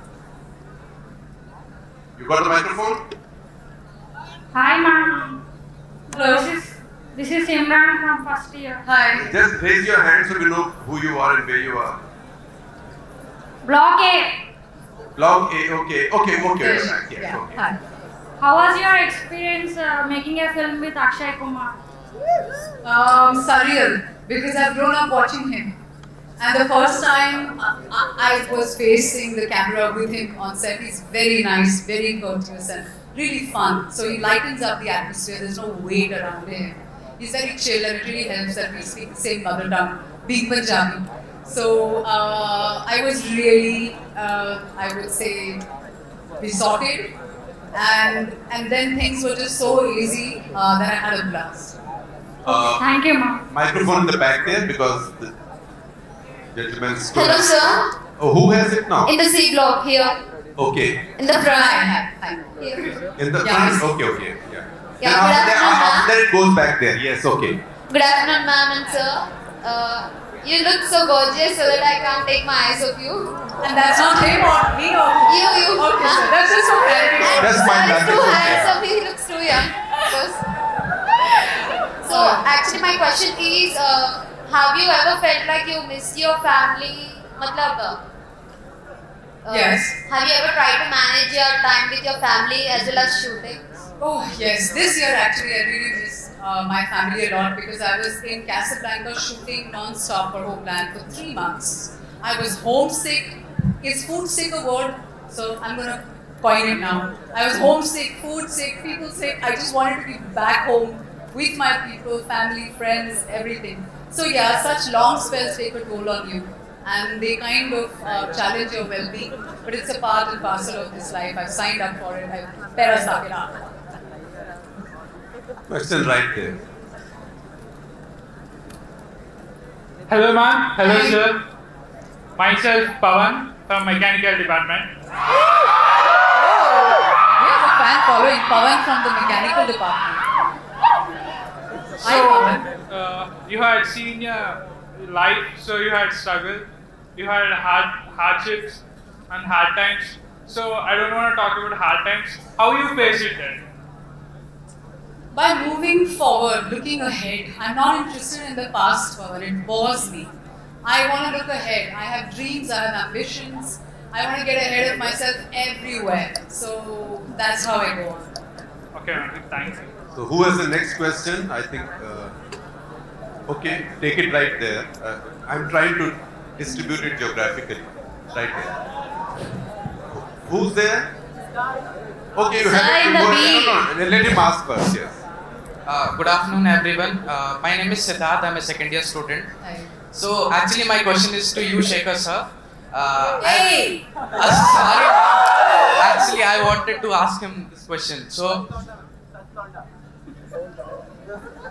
You got the microphone? Hi, ma'am. Hello. This is, this is Imran from first year. Hi. Just raise your hand so we know who you are and where you are. Block A. Block A, okay, okay, okay. Yes. Yes, Yeah. okay. Hi. How was your experience uh, making a film with Akshay Kumar? Um, surreal, because I've grown up watching him. And the first time uh, I was facing the camera with him on set, he's very nice, very courteous and really fun. So he lightens up the atmosphere, there's no weight around him. He's very chill and it really helps that we speak the same mother tongue, being Punjabi. So uh, I was really, uh, I would say, besotted. And, and then things were just so easy uh, that I had a blast. Uh, Thank you, ma'am. Microphone in the back there because the gentleman's. Hello, sir. Oh, who has it now? In the C block here. Okay. In the front. Here. In the Yeah. front? Okay, okay. Yeah. Yeah, And good after, that, afternoon, after that it goes back there. Yes, okay. Good afternoon, ma'am and sir. Uh, you look so gorgeous so that I can't take my eyes off you. And that's not him or me or you, you. Okay, sir. That's just okay. That's fine. He's That too is okay. handsome. He looks too young. So actually, my question is, uh, have you ever felt like you missed your family? Matlab, uh, Yes. Have you ever tried to manage your time with your family as well as shooting? Oh yes, this year actually I really miss uh, my family a lot because I was in Casablanca shooting non-stop for Homeland for three months. I was homesick. Is food sick a word? So I'm gonna coin it now. I was homesick, food sick, people sick. I just wanted to be back home with my people, family, friends, everything. So yeah, such long spells take a toll on you. And they kind of uh, challenge your well-being, but it's a part and parcel of this life. I've signed up for it. I've better suck it up. Question right there. Hello, ma'am. Hello, sir. Myself, Pawan from Mechanical Department. Oh, we have a fan following Pawan from the Mechanical Department. Hi, Pawan. Uh, you had seen your life, so you had struggled. You had hard hardships and hard times. So I don't want to talk about hard times. How you face it then? By moving forward, looking ahead. I'm not interested in the past, Pawan. It bores me. I want to look ahead. I have dreams, I have ambitions. I want to get ahead of myself everywhere. So that's how I go on. Okay, ma'am. Thanks. So who has the next question? I think, uh, okay, take it right there. Uh, I'm trying to distribute it geographically. Right there. Who's there? Okay, you have Sir, it. in the Go B. ahead. No, no, let him ask first, yes. Uh, good afternoon, everyone. Uh, my name is Siddharth. I'm a second year student. Hi. So, actually, my question is to you, Shekhar sir. Uh, Hey! I, uh, sorry, ma'am. Actually, I wanted to ask him this question. So,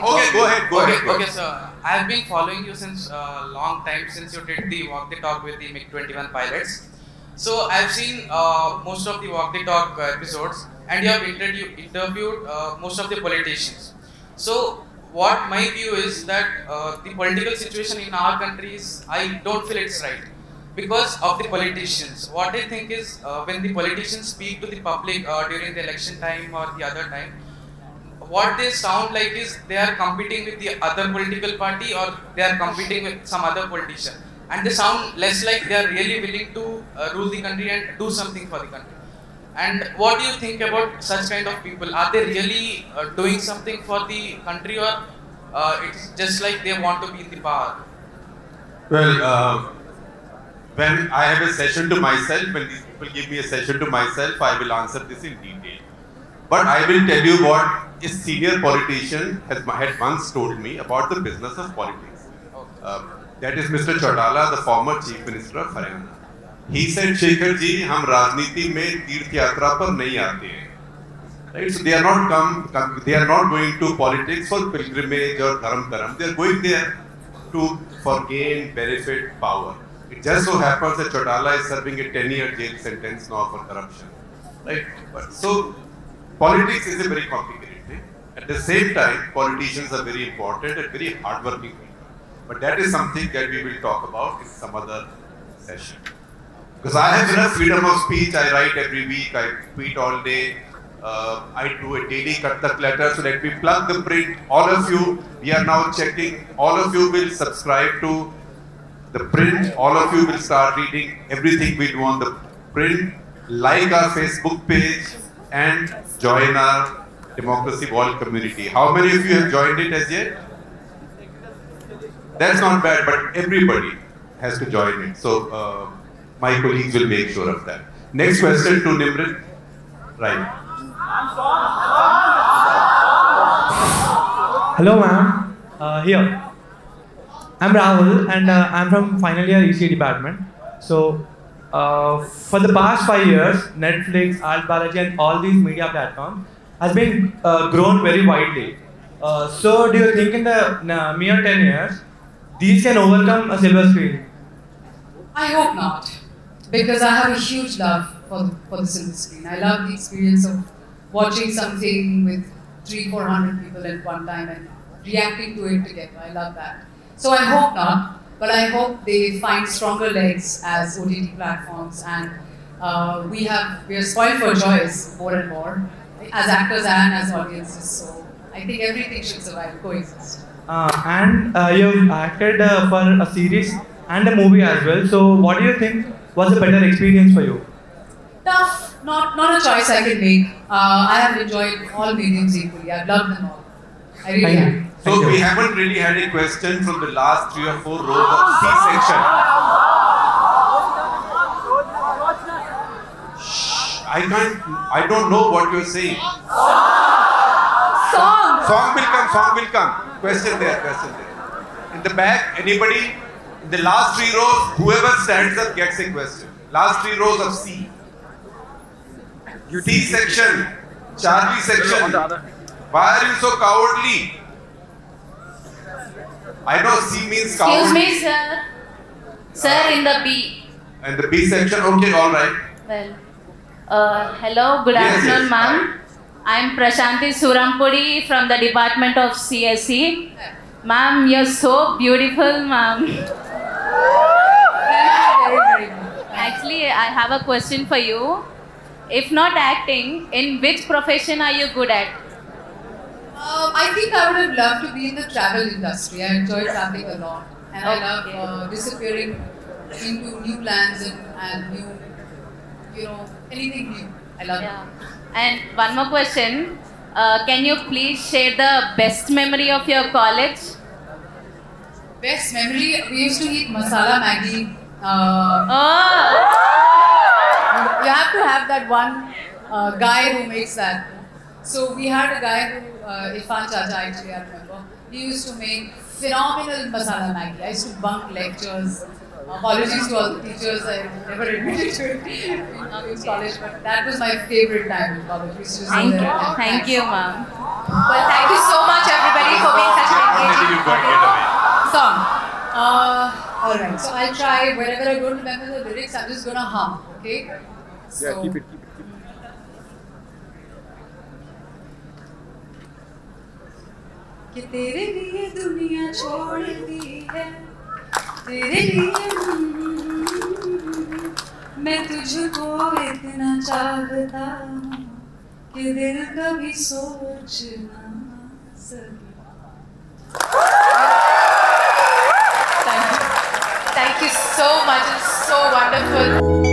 Okay, go ahead, go okay, ahead. Go okay, ahead. so I've been following you since a uh, long time, since you did the Walk the Talk with the MiG twenty-one pilots. So I've seen uh, most of the Walk the Talk uh, episodes, and you have interview, interviewed uh, most of the politicians. So what my view is that uh, the political situation in our country is, I don't feel it's right because of the politicians. What I think is uh, when the politicians speak to the public uh, during the election time or the other time, what they sound like is they are competing with the other political party or they are competing with some other politician, and they sound less like they are really willing to uh, rule the country and do something for the country. And what do you think about such kind of people? Are they really uh, doing something for the country, or uh, it's just like they want to be in the power? Well, uh, when I have a session to myself, when these people give me a session to myself, I will answer this in detail. But I will tell you what a senior politician has had once told me about the business of politics. Uh, that is Mister Chaudhary, the former Chief Minister of Haryana. He said, Shekhar ji, hum rajniti mein teerth yatra par nahi aate hain. Right? So they are not come, come, they are not going to politics for pilgrimage or dharam dharam. They are going there to for gain, benefit, power. It just so happens that Chaudhary is serving a ten-year jail sentence now for corruption. Right? But so politics is a very complicated thing. At the same time, politicians are very important and very hardworking people. But that is something that we will talk about in some other session. Because I have enough freedom of speech. I write every week, I tweet all day, uh, I do a daily Kartak letter. So let me plug the print. All of you, we are now checking, all of you will subscribe to the print. All of you will start reading everything we do on the print. Like our Facebook page and join our Democracy Vault community. How many of you have joined it as yet? That's not bad, but everybody has to join it. So uh, my colleagues will make sure of that. Next question to Nimrat. Right. Hello ma'am, uh, here. I'm Rahul and uh, I'm from final year E C department. So uh, for the past five years, Netflix, Alt Balaji and all these media platforms has been uh, grown very widely. Uh, so do you think in the uh, mere ten years, these can overcome a silver screen? I hope not, because I have a huge love for the, for the silver screen. I love the experience of watching something with three, four hundred people at one time and reacting to it together. I love that. So I hope not, but I hope they find stronger legs as O T T platforms, and uh, we have we are spoiled for choice more and more as actors and as audiences. So I think everything should survive, coexist. Uh, and uh, you've acted uh, for a series and a movie as well. So what do you think was a better experience for you? Tough, not not a choice I can make. Uh, I have enjoyed all mediums equally. I've loved them all. I really Thank have. you. So we haven't really had a question from the last three or four rows of C section. Shh, I can't, I don't know what you're saying. Song! Song will come, song will come. Question there, question there. In the back, anybody? In the last three rows, whoever stands up gets a question. Last three rows of C. C section, Charlie section. Why are you so cowardly? I know C means cowardly. Excuse me, sir. Sir, in the B. And the B section, okay, all right. Well, uh, hello, good Yes, afternoon, yes. ma'am. I'm Prashanti Surampudi from the Department of C S E. Ma'am, you're so beautiful, ma'am. Actually, I have a question for you. If not acting, in which profession are you good at? Um, I think I would have loved to be in the travel industry. I enjoy traveling a lot, and I love uh, disappearing into new lands and, and new, you know, anything new. I love Yeah. it. And one more question. Uh, can you please share the best memory of your college? Best memory, we used to eat masala Maggi. Uh, oh. You have to have that one uh, guy who makes that. So we had a guy who, uh, Irfan Chacha actually, I remember. He used to make phenomenal masala Maggi. I used to bunk lectures. Apologies to all the teachers, I never admitted to it in college, but that was my favorite time in college. We used to just go Thank there you, and- thank you, ma'am. Well, thank you so much, everybody. Sorry for being such an engaging You got get away. song. Uh, Alright, so I'll try. Whenever I don't remember the lyrics, I'm just gonna hum, okay? So, Yeah, keep it, keep it, keep it. कि तेरे लिए दुनिया छोड़ दी है, तेरे लिए मैं तुझको इतना चाहता हूँ कि दिल कभी सोच ना सके. Thank you. Thank you so much. It's so wonderful.